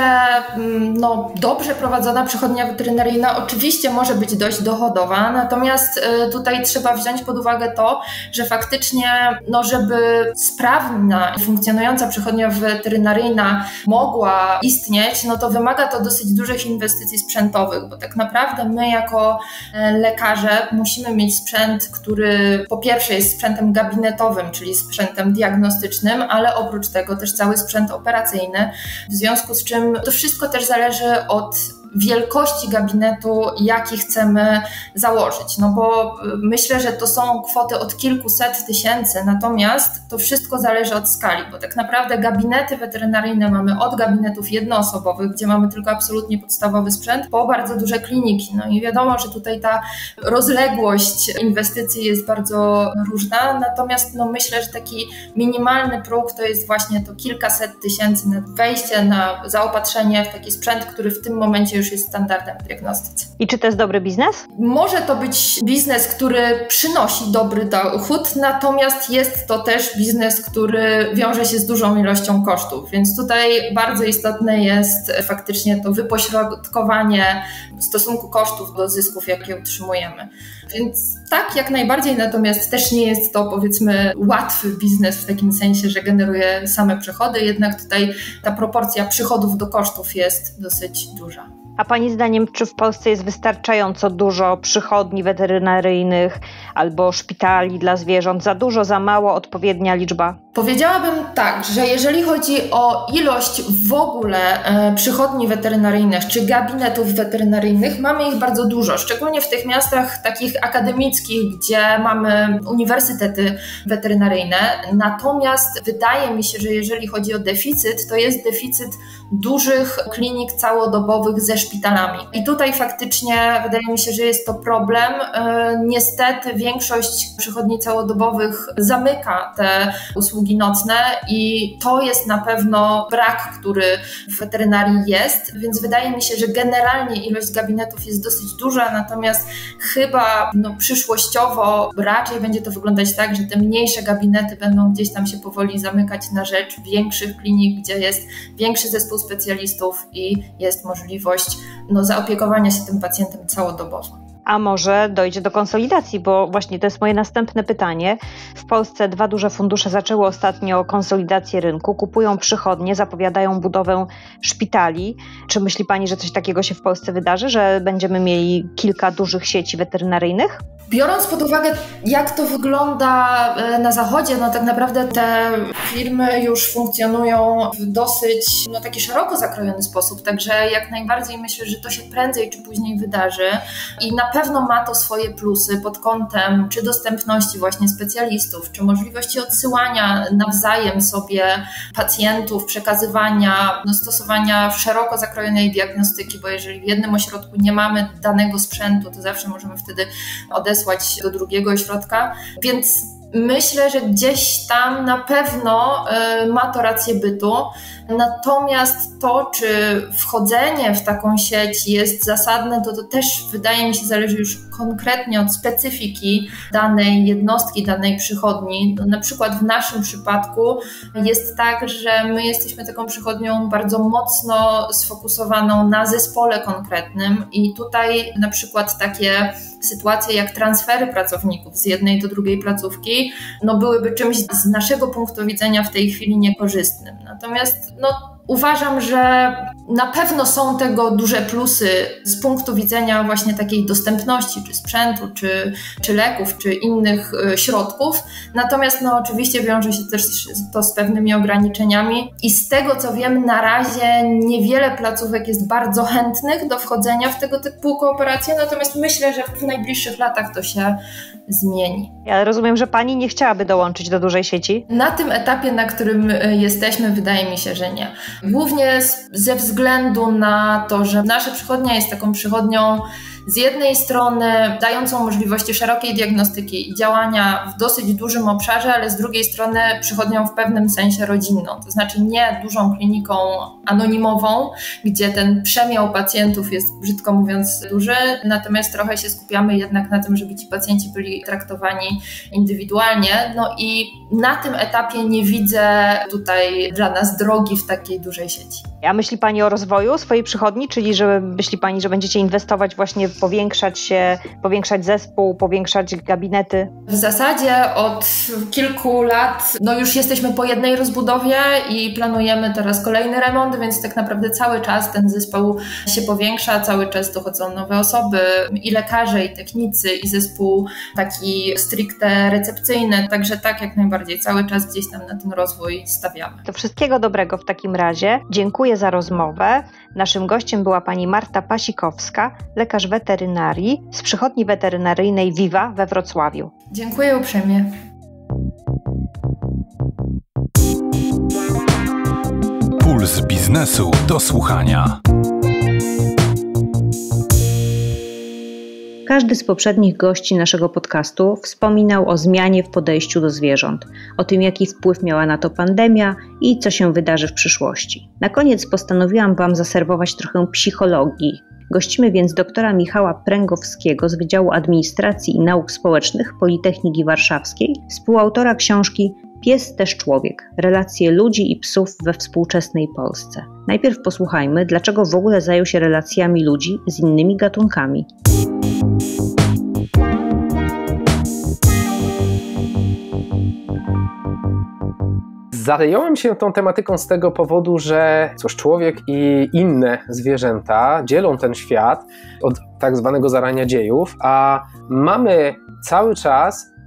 S6: dobrze prowadzona przychodnia weterynaryjna oczywiście może być dość dochodowa, natomiast tutaj trzeba wziąć pod uwagę to, że faktycznie, żeby sprawna i funkcjonująca przychodnia weterynaryjna mogła istnieć, to wymaga to dosyć dużych inwestycji sprzętowych, bo tak naprawdę my jako lekarze musimy mieć sprzęt, który po pierwsze jest sprzętem gabinetowym, czyli sprzętem diagnostycznym, ale oprócz tego też cały sprzęt operacyjny. W związku z czym to wszystko też zależy od wielkości gabinetu, jaki chcemy założyć. Bo myślę, że to są kwoty od kilkuset tysięcy, natomiast to wszystko zależy od skali, bo tak naprawdę gabinety weterynaryjne mamy od gabinetów jednoosobowych, gdzie mamy tylko absolutnie podstawowy sprzęt, po bardzo duże kliniki. I wiadomo, że tutaj ta rozległość inwestycji jest bardzo różna, natomiast myślę, że taki minimalny próg to jest właśnie to kilkaset tysięcy na wejście, na zaopatrzenie w taki sprzęt, który w tym momencie już jest standardem w diagnostyce.
S2: I czy to jest dobry biznes?
S6: Może to być biznes, który przynosi dobry dochód, natomiast jest to też biznes, który wiąże się z dużą ilością kosztów, więc tutaj bardzo istotne jest faktycznie to wypośrodkowanie w stosunku kosztów do zysków, jakie utrzymujemy. Więc tak, jak najbardziej, natomiast też nie jest to, powiedzmy, łatwy biznes w takim sensie, że generuje same przychody, jednak tutaj ta proporcja przychodów do kosztów jest dosyć duża.
S2: A pani zdaniem, czy w Polsce jest wystarczająco dużo przychodni weterynaryjnych albo szpitali dla zwierząt? Za dużo, za mało, odpowiednia liczba?
S6: Powiedziałabym tak, że jeżeli chodzi o ilość w ogóle przychodni weterynaryjnych czy gabinetów weterynaryjnych, mamy ich bardzo dużo, szczególnie w tych miastach takich akademickich, gdzie mamy uniwersytety weterynaryjne. Natomiast wydaje mi się, że jeżeli chodzi o deficyt, to jest deficyt dużych klinik całodobowych ze szpitalami. I tutaj faktycznie wydaje mi się, że jest to problem. Niestety większość przychodni całodobowych zamyka te usługi nocne i to jest na pewno brak, który w weterynarii jest, więc wydaje mi się, że generalnie ilość gabinetów jest dosyć duża, natomiast chyba przyszłościowo raczej będzie to wyglądać tak, że te mniejsze gabinety będą gdzieś tam się powoli zamykać na rzecz większych klinik, gdzie jest większy zespół specjalistów i jest możliwość zaopiekowania się tym pacjentem całodobowo.
S2: A może dojdzie do konsolidacji, bo właśnie to jest moje następne pytanie. W Polsce 2 duże fundusze zaczęły ostatnio konsolidację rynku, kupują przychodnie, zapowiadają budowę szpitali. Czy myśli Pani, że coś takiego się w Polsce wydarzy, że będziemy mieli kilka dużych sieci weterynaryjnych?
S6: Biorąc pod uwagę, jak to wygląda na zachodzie, tak naprawdę te firmy już funkcjonują w dosyć taki szeroko zakrojony sposób, także jak najbardziej myślę, że to się prędzej czy później wydarzy i na pewno ma to swoje plusy pod kątem czy dostępności właśnie specjalistów, czy możliwości odsyłania nawzajem sobie pacjentów, przekazywania, stosowania szeroko zakrojonej diagnostyki, bo jeżeli w jednym ośrodku nie mamy danego sprzętu, to zawsze możemy wtedy odesłać do drugiego ośrodka, więc myślę, że gdzieś tam na pewno ma to rację bytu, natomiast to, czy wchodzenie w taką sieć jest zasadne, to też wydaje mi się zależy już konkretnie od specyfiki danej jednostki, danej przychodni. Na przykład w naszym przypadku jest tak, że my jesteśmy taką przychodnią bardzo mocno sfokusowaną na zespole konkretnym i tutaj na przykład takie sytuacje jak transfery pracowników z jednej do drugiej placówki, byłyby czymś z naszego punktu widzenia w tej chwili niekorzystnym. Natomiast uważam, że na pewno są tego duże plusy z punktu widzenia właśnie takiej dostępności, czy sprzętu, czy leków, czy innych środków. Natomiast oczywiście wiąże się też to z pewnymi ograniczeniami i z tego co wiem, na razie niewiele placówek jest bardzo chętnych do wchodzenia w tego typu kooperacje, natomiast myślę, że w najbliższych latach to się zmieni.
S2: Ja rozumiem, że Pani nie chciałaby dołączyć do dużej sieci?
S6: Na tym etapie, na którym jesteśmy, wydaje mi się, że nie. Głównie ze względu na to, że nasza przychodnia jest taką przychodnią z jednej strony dającą możliwości szerokiej diagnostyki i działania w dosyć dużym obszarze, ale z drugiej strony przychodnią w pewnym sensie rodzinną. To znaczy nie dużą kliniką anonimową, gdzie ten przemiał pacjentów jest, brzydko mówiąc, duży, natomiast trochę się skupiamy jednak na tym, żeby ci pacjenci byli traktowani indywidualnie. I na tym etapie nie widzę tutaj dla nas drogi w takiej dużej sieci.
S2: A myśli Pani o rozwoju swojej przychodni, czyli że myśli Pani, że będziecie inwestować właśnie, powiększać zespół, powiększać gabinety?
S6: W zasadzie od kilku lat już jesteśmy po jednej rozbudowie i planujemy teraz kolejny remont, więc tak naprawdę cały czas ten zespół się powiększa, cały czas dochodzą nowe osoby, i lekarze, i technicy, i zespół taki stricte recepcyjny, także tak jak najbardziej cały czas gdzieś tam na ten rozwój stawiamy.
S2: To wszystkiego dobrego w takim razie. Dziękuję za rozmowę. Naszym gościem była pani Marta Pasikowska, lekarz weterynarii z przychodni weterynaryjnej Viva we Wrocławiu.
S6: Dziękuję uprzejmie.
S1: Puls biznesu do słuchania.
S2: Każdy z poprzednich gości naszego podcastu wspominał o zmianie w podejściu do zwierząt, o tym, jaki wpływ miała na to pandemia i co się wydarzy w przyszłości. Na koniec postanowiłam Wam zaserwować trochę psychologii. Gościmy więc doktora Michała Pręgowskiego z Wydziału Administracji i Nauk Społecznych Politechniki Warszawskiej, współautora książki Pies też człowiek. Relacje ludzi i psów we współczesnej Polsce. Najpierw posłuchajmy, dlaczego w ogóle zajął się relacjami ludzi z innymi gatunkami.
S3: Zająłem się tą tematyką z tego powodu, że człowiek i inne zwierzęta dzielą ten świat od tak zwanego zarania dziejów, a mamy cały czas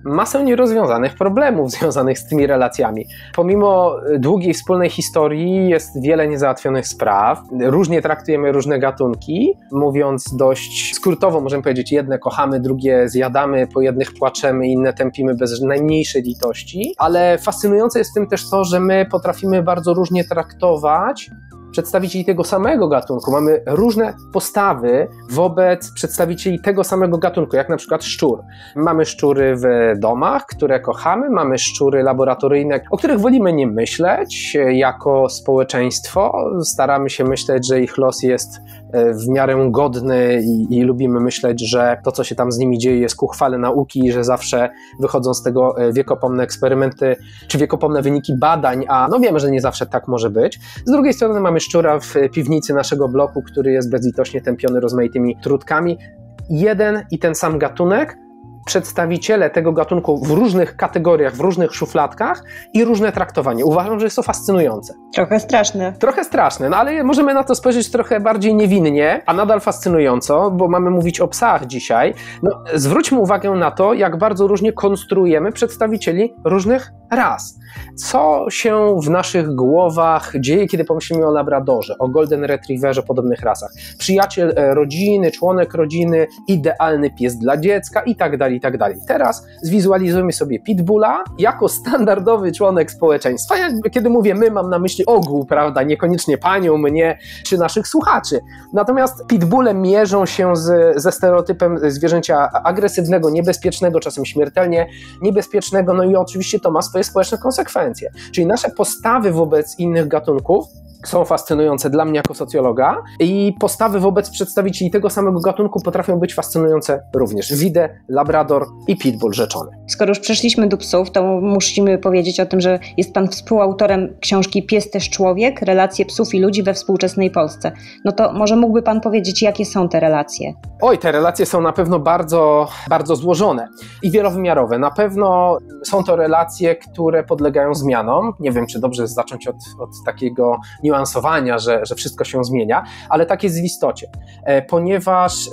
S7: masę nierozwiązanych problemów związanych z tymi relacjami. Pomimo długiej wspólnej historii jest wiele niezałatwionych spraw. Różnie traktujemy różne gatunki. Mówiąc dość skrótowo, możemy powiedzieć, jedne kochamy, drugie zjadamy, po jednych płaczemy, inne tępimy bez najmniejszej litości. Ale fascynujące jest w tym też to, że my potrafimy bardzo różnie traktować przedstawicieli tego samego gatunku. Mamy różne postawy wobec przedstawicieli tego samego gatunku, jak na przykład szczur. Mamy szczury w domach, które kochamy, mamy szczury laboratoryjne, o których wolimy nie myśleć jako społeczeństwo. Staramy się myśleć, że ich los jest w miarę godny i lubimy myśleć, że to, co się tam z nimi dzieje, jest ku chwale nauki i że zawsze wychodzą z tego wiekopomne eksperymenty czy wiekopomne wyniki badań, a no wiemy, że nie zawsze tak może być. Z drugiej strony mamy szczura w piwnicy naszego bloku, który jest bezlitośnie tępiony rozmaitymi trutkami. Jeden i ten sam gatunek, przedstawiciele tego gatunku w różnych kategoriach, w różnych szufladkach i różne traktowanie. Uważam, że jest to fascynujące.
S2: Trochę straszne.
S7: Trochę straszne, no ale możemy na to spojrzeć trochę bardziej niewinnie, a nadal fascynująco, bo mamy mówić o psach dzisiaj. No, zwróćmy uwagę na to, jak bardzo różnie konstruujemy przedstawicieli różnych ras. Co się w naszych głowach dzieje, kiedy pomyślimy o labradorze, o golden retrieverze, podobnych rasach. Przyjaciel rodziny, członek rodziny, idealny pies dla dziecka i tak dalej, i tak dalej. Teraz zwizualizujmy sobie pitbulla jako standardowy członek społeczeństwa. Ja, kiedy mówię my, mam na myśli ogół, prawda, niekoniecznie panią, mnie czy naszych słuchaczy. Natomiast pitbulle mierzą się ze stereotypem zwierzęcia agresywnego, niebezpiecznego, czasem śmiertelnie niebezpiecznego, no i oczywiście to ma swoje społeczne konsekwencje. Czyli nasze postawy wobec innych gatunków są fascynujące dla mnie jako socjologa i postawy wobec przedstawicieli tego samego gatunku potrafią być fascynujące również. Widzę labrador i pitbull rzeczony.
S2: Skoro już przeszliśmy do psów, to musimy powiedzieć o tym, że jest pan współautorem książki Pies też człowiek, relacje psów i ludzi we współczesnej Polsce. No to może mógłby pan powiedzieć, jakie są te relacje?
S7: Oj, te relacje są na pewno bardzo, bardzo złożone i wielowymiarowe. Na pewno są to relacje, które podlegają zmianom. Nie wiem, czy dobrze jest zacząć od takiego niuansowania, że wszystko się zmienia, ale tak jest w istocie, ponieważ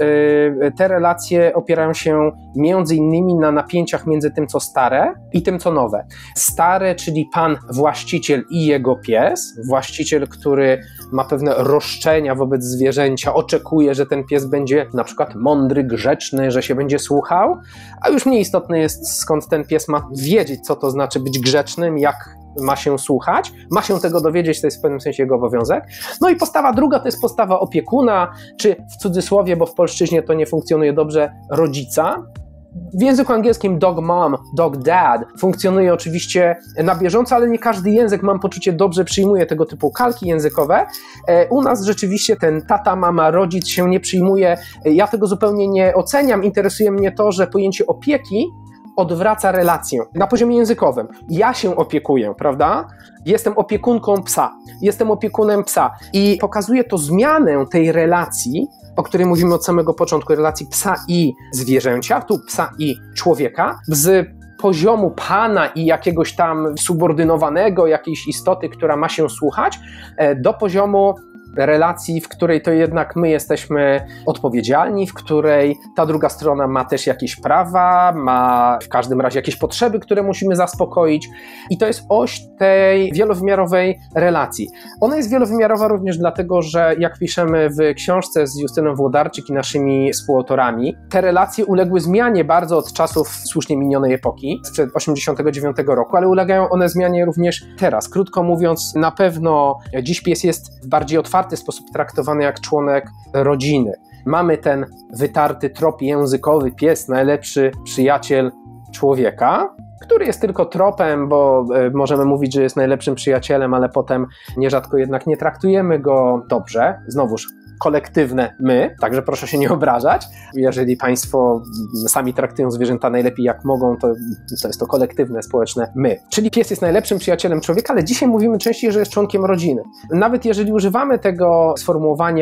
S7: te relacje opierają się między innymi na napięciach między tym, co stare i tym, co nowe. Stare, czyli pan właściciel i jego pies, właściciel, który ma pewne roszczenia wobec zwierzęcia, oczekuje, że ten pies będzie na przykład mądry, grzeczny, że się będzie słuchał, a już mniej istotne jest, skąd ten pies ma wiedzieć, co to znaczy być grzecznym, jak ma się słuchać, ma się tego dowiedzieć, to jest w pewnym sensie jego obowiązek. No i postawa druga to jest postawa opiekuna, czy w cudzysłowie, bo w polszczyźnie to nie funkcjonuje dobrze, rodzica. W języku angielskim dog mom, dog dad funkcjonuje oczywiście na bieżąco, ale nie każdy język, mam poczucie, dobrze przyjmuje tego typu kalki językowe. U nas rzeczywiście ten tata, mama, rodzic się nie przyjmuje. Ja tego zupełnie nie oceniam. Interesuje mnie to, że pojęcie opieki odwraca relację na poziomie językowym. Ja się opiekuję, prawda? Jestem opiekunką psa, jestem opiekunem psa i pokazuje to zmianę tej relacji, o której mówimy od samego początku, relacji psa i zwierzęcia, tu psa i człowieka, z poziomu pana i jakiegoś tam subordynowanego, jakiejś istoty, która ma się słuchać, do poziomu relacji, w której to jednak my jesteśmy odpowiedzialni, w której ta druga strona ma też jakieś prawa, ma w każdym razie jakieś potrzeby, które musimy zaspokoić i to jest oś tej wielowymiarowej relacji. Ona jest wielowymiarowa również dlatego, że jak piszemy w książce z Justyną Włodarczyk i naszymi współautorami, te relacje uległy zmianie bardzo od czasów słusznie minionej epoki, sprzed 1989 roku, ale ulegają one zmianie również teraz. Krótko mówiąc, na pewno dziś pies jest w bardziej otwarty sposób traktowany jak członek rodziny. Mamy ten wytarty trop językowy, pies, najlepszy przyjaciel człowieka, który jest tylko tropem, bo możemy mówić, że jest najlepszym przyjacielem, ale potem nierzadko jednak nie traktujemy go dobrze. Znowuż kolektywne my, także proszę się nie obrażać. Jeżeli państwo sami traktują zwierzęta najlepiej jak mogą, to jest to kolektywne, społeczne my. Czyli pies jest najlepszym przyjacielem człowieka, ale dzisiaj mówimy częściej, że jest członkiem rodziny. Nawet jeżeli używamy tego sformułowania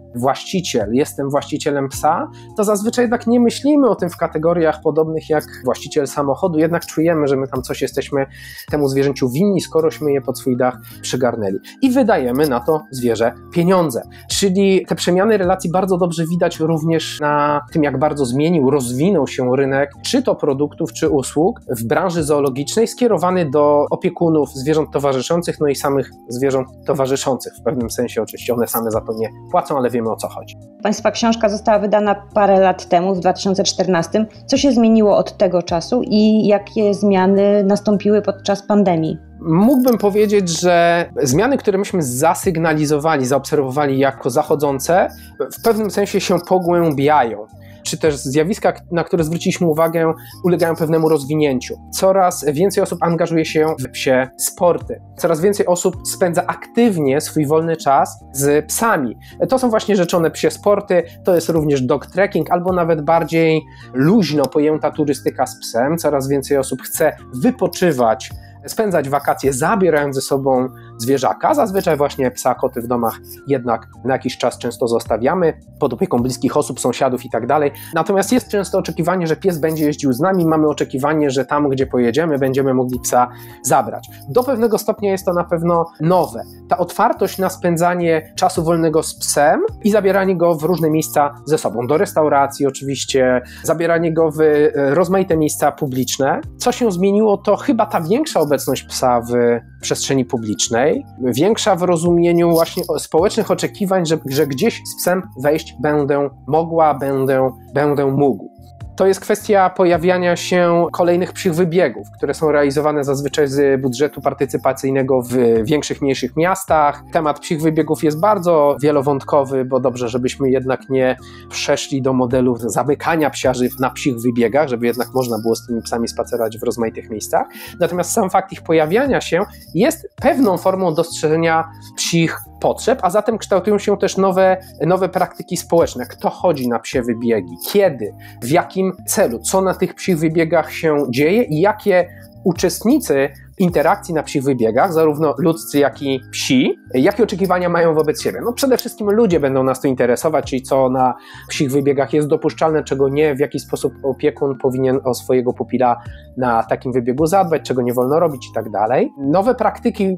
S7: właściciel, jestem właścicielem psa, to zazwyczaj jednak nie myślimy o tym w kategoriach podobnych jak właściciel samochodu, jednak czujemy, że my tam coś jesteśmy temu zwierzęciu winni, skorośmy je pod swój dach przygarnęli. I wydajemy na to zwierzę pieniądze. Czyli te przemiany relacji bardzo dobrze widać również na tym, jak bardzo rozwinął się rynek, czy to produktów, czy usług w branży zoologicznej skierowany do opiekunów zwierząt towarzyszących, no i samych zwierząt towarzyszących. W pewnym sensie oczywiście one same za to nie płacą, ale wiemy, o co chodzi.
S2: Państwa książka została wydana parę lat temu, w 2014. Co się zmieniło od tego czasu i jakie zmiany nastąpiły podczas pandemii?
S7: Mógłbym powiedzieć, że zmiany, które myśmy zasygnalizowali, zaobserwowali jako zachodzące, w pewnym sensie się pogłębiają. Czy też zjawiska, na które zwróciliśmy uwagę, ulegają pewnemu rozwinięciu. Coraz więcej osób angażuje się w psie sporty. Coraz więcej osób spędza aktywnie swój wolny czas z psami. To są właśnie rzeczone psie sporty, to jest również dog trekking, albo nawet bardziej luźno pojęta turystyka z psem. Coraz więcej osób chce wypoczywać, spędzać wakacje, zabierając ze sobą zwierzaka. Zazwyczaj właśnie psa, koty w domach jednak na jakiś czas często zostawiamy pod opieką bliskich osób, sąsiadów i tak dalej. Natomiast jest często oczekiwanie, że pies będzie jeździł z nami. Mamy oczekiwanie, że tam, gdzie pojedziemy, będziemy mogli psa zabrać. Do pewnego stopnia jest to na pewno nowe. Ta otwartość na spędzanie czasu wolnego z psem i zabieranie go w różne miejsca ze sobą. Do restauracji oczywiście, zabieranie go w rozmaite miejsca publiczne. Co się zmieniło, to chyba ta większa obecność psa w przestrzeni publicznej, większa w rozumieniu właśnie społecznych oczekiwań, że gdzieś z psem wejść będę mogła, będę mógł. To jest kwestia pojawiania się kolejnych psich wybiegów, które są realizowane zazwyczaj z budżetu partycypacyjnego w większych, mniejszych miastach. Temat psich wybiegów jest bardzo wielowątkowy, bo dobrze, żebyśmy jednak nie przeszli do modelu zamykania psiarzy na psich wybiegach, żeby jednak można było z tymi psami spacerować w rozmaitych miejscach. Natomiast sam fakt ich pojawiania się jest pewną formą dostrzeżenia psich potrzeb, a zatem kształtują się też nowe praktyki społeczne. Kto chodzi na psie wybiegi? Kiedy? W jakim celu? Co na tych psich wybiegach się dzieje i jakie uczestnicy interakcji na psich wybiegach, zarówno ludzcy, jak i psi, jakie oczekiwania mają wobec siebie? No przede wszystkim ludzie będą nas to interesować, czyli co na psich wybiegach jest dopuszczalne, czego nie, w jaki sposób opiekun powinien o swojego pupila na takim wybiegu zadbać, czego nie wolno robić i tak dalej. Nowe praktyki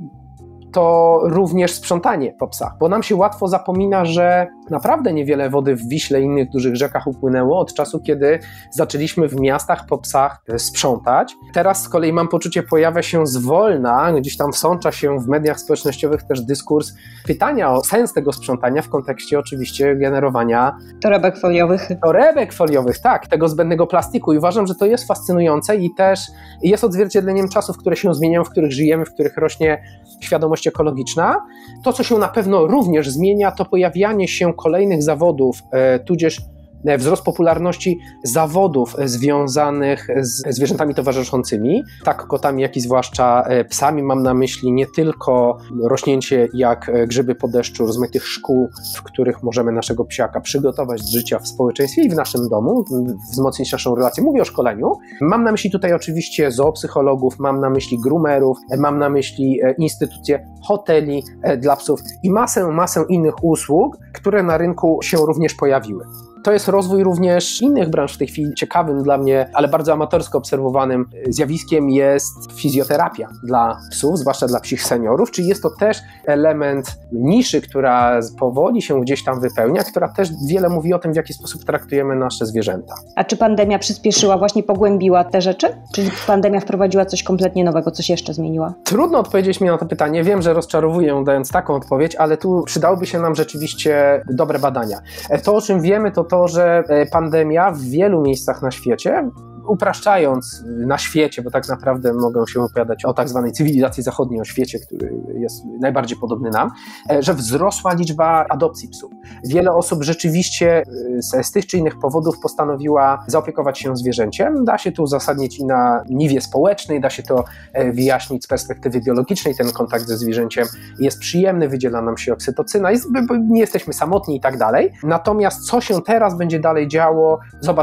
S7: to również sprzątanie po psach, bo nam się łatwo zapomina, że naprawdę niewiele wody w Wiśle i innych dużych rzekach upłynęło od czasu, kiedy zaczęliśmy w miastach po psach sprzątać. Teraz z kolei mam poczucie, pojawia się zwolna, gdzieś tam wsącza się w mediach społecznościowych też dyskurs, pytania o sens tego sprzątania w kontekście oczywiście generowania
S2: torebek foliowych.
S7: Torebek foliowych, tak, tego zbędnego plastiku i uważam, że to jest fascynujące i też jest odzwierciedleniem czasów, które się zmieniają, w których żyjemy, w których rośnie świadomość ekologiczna. To, co się na pewno również zmienia, to pojawianie się kolejnych zawodów, tudzież wzrost popularności zawodów związanych z zwierzętami towarzyszącymi, tak kotami, jak i zwłaszcza psami. Mam na myśli nie tylko rośnięcie jak grzyby po deszczu, rozmaitych szkół, w których możemy naszego psiaka przygotować do życia w społeczeństwie i w naszym domu, wzmocnić naszą relację. Mówię o szkoleniu. Mam na myśli tutaj oczywiście zoopsychologów, mam na myśli groomerów, mam na myśli instytucje hoteli dla psów i masę innych usług, które na rynku się również pojawiły. To jest rozwój również innych branż w tej chwili. Ciekawym dla mnie, ale bardzo amatorsko obserwowanym zjawiskiem jest fizjoterapia dla psów, zwłaszcza dla psich seniorów, czyli jest to też element niszy, która powoli się gdzieś tam wypełnia, która też wiele mówi o tym, w jaki sposób traktujemy nasze zwierzęta.
S2: A czy pandemia przyspieszyła, właśnie pogłębiła te rzeczy? Czy pandemia wprowadziła coś kompletnie nowego, coś jeszcze zmieniła?
S7: Trudno odpowiedzieć mi na to pytanie. Wiem, że rozczarowuję dając taką odpowiedź, ale tu przydałyby się nam rzeczywiście dobre badania. To, o czym wiemy, to, że pandemia w wielu miejscach na świecie, upraszczając na świecie, bo tak naprawdę mogą się opowiadać o tak zwanej cywilizacji zachodniej, o świecie, który jest najbardziej podobny nam, że wzrosła liczba adopcji psów. Wiele osób rzeczywiście z tych czy innych powodów postanowiła zaopiekować się zwierzęciem. Da się to uzasadnić i na niwie społecznej, da się to wyjaśnić z perspektywy biologicznej. Ten kontakt ze zwierzęciem jest przyjemny, wydziela nam się oksytocyna, nie jesteśmy samotni i tak dalej. Natomiast co się teraz będzie dalej działo, zobaczymy.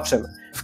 S7: w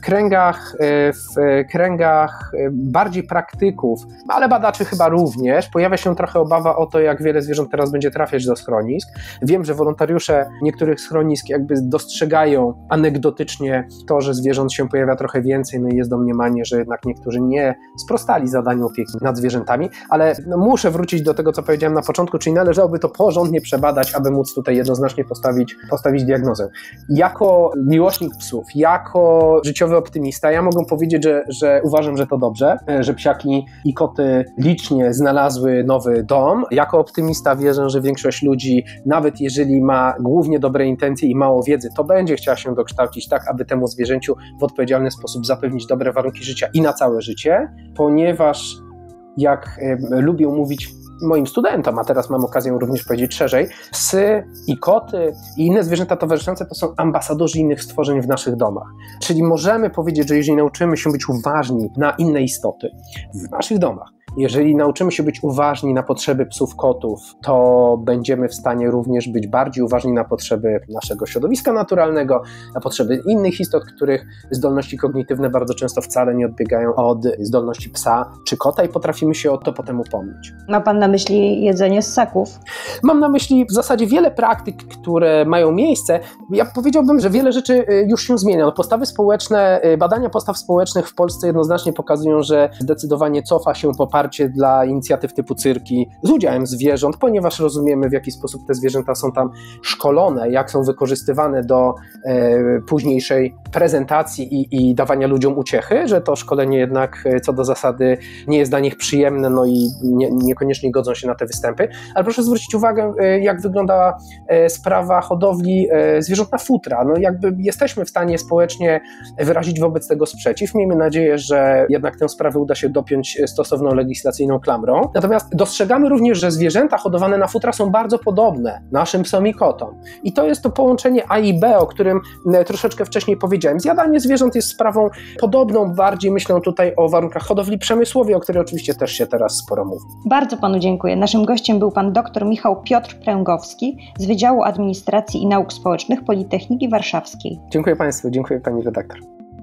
S7: kręgach bardziej praktyków, ale badaczy chyba również, pojawia się trochę obawa o to, jak wiele zwierząt teraz będzie trafiać do schronisk. Wiem, że wolontariusze niektórych schronisk jakby dostrzegają anegdotycznie to, że zwierząt się pojawia trochę więcej, no i jest domniemanie, że jednak niektórzy nie sprostali zadaniu opieki nad zwierzętami, ale muszę wrócić do tego, co powiedziałem na początku, czyli należałoby to porządnie przebadać, aby móc tutaj jednoznacznie postawić diagnozę. Jako miłośnik psów, jako życiowy optymista, ja mogę powiedzieć, że uważam, że to dobrze, że psiaki i koty licznie znalazły nowy dom. Jako optymista wierzę, że większość ludzi, nawet jeżeli ma głównie dobre intencje i mało wiedzy, to będzie chciała się dokształcić tak, aby temu zwierzęciu w odpowiedzialny sposób zapewnić dobre warunki życia i na całe życie, ponieważ jak lubię mówić moim studentom, a teraz mam okazję również powiedzieć szerzej, psy i koty i inne zwierzęta towarzyszące to są ambasadorzy innych stworzeń w naszych domach. Czyli możemy powiedzieć, że jeżeli nauczymy się być uważni na inne istoty w naszych domach, jeżeli nauczymy się być uważni na potrzeby psów, kotów, to będziemy w stanie również być bardziej uważni na potrzeby naszego środowiska naturalnego, na potrzeby innych istot, których zdolności kognitywne bardzo często wcale nie odbiegają od zdolności psa czy kota i potrafimy się o to potem upomnieć.
S2: Ma pan na myśli jedzenie ssaków?
S7: Mam na myśli w zasadzie wiele praktyk, które mają miejsce. Ja powiedziałbym, że wiele rzeczy już się zmienia. Postawy społeczne, badania postaw społecznych w Polsce jednoznacznie pokazują, że zdecydowanie cofa się poparcie dla inicjatyw typu cyrki z udziałem zwierząt, ponieważ rozumiemy, w jaki sposób te zwierzęta są tam szkolone, jak są wykorzystywane do późniejszej prezentacji i dawania ludziom uciechy, że to szkolenie jednak co do zasady nie jest dla nich przyjemne, no i niekoniecznie godzą się na te występy. Ale proszę zwrócić uwagę, jak wygląda sprawa hodowli zwierząt na futra. No jakby jesteśmy w stanie społecznie wyrazić wobec tego sprzeciw. Miejmy nadzieję, że jednak tę sprawę uda się dopiąć stosowną legislacyjną klamrą. Natomiast dostrzegamy również, że zwierzęta hodowane na futra są bardzo podobne naszym psom i kotom. I to jest to połączenie A i B, o którym troszeczkę wcześniej powiedziałem. Zjadanie zwierząt jest sprawą podobną, bardziej myślę tutaj o warunkach hodowli przemysłowej, o której oczywiście też się teraz sporo mówi.
S2: Bardzo panu dziękuję. Naszym gościem był pan dr Michał Piotr Pręgowski z Wydziału Administracji i Nauk Społecznych Politechniki Warszawskiej.
S7: Dziękuję państwu, dziękuję pani redaktor.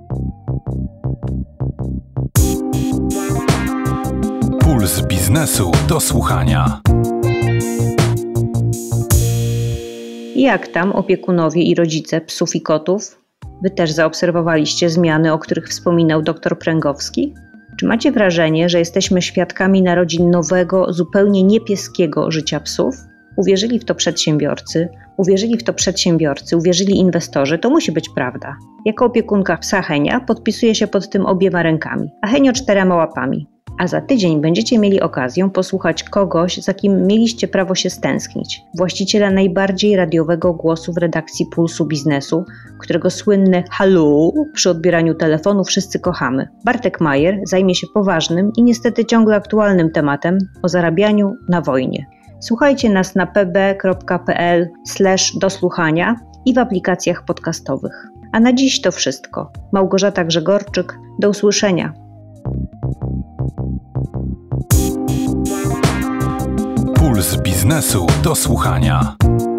S1: Puls biznesu do słuchania.
S2: Jak tam opiekunowie i rodzice psów i kotów? Wy też zaobserwowaliście zmiany, o których wspominał dr Pręgowski? Czy macie wrażenie, że jesteśmy świadkami narodzin nowego, zupełnie niepieskiego życia psów? Uwierzyli w to przedsiębiorcy, uwierzyli inwestorzy, to musi być prawda. Jako opiekunka psa Henia podpisuję się pod tym obiema rękami, a Henio 4 łapami. A za tydzień będziecie mieli okazję posłuchać kogoś, za kim mieliście prawo się stęsknić. Właściciela najbardziej radiowego głosu w redakcji Pulsu Biznesu, którego słynne halo przy odbieraniu telefonu wszyscy kochamy. Bartek Majer zajmie się poważnym i niestety ciągle aktualnym tematem o zarabianiu na wojnie. Słuchajcie nas na pb.pl/dosłuchania i w aplikacjach podcastowych. A na dziś to wszystko. Małgorzata Grzegorczyk, do usłyszenia.
S1: Puls biznesu do słuchania.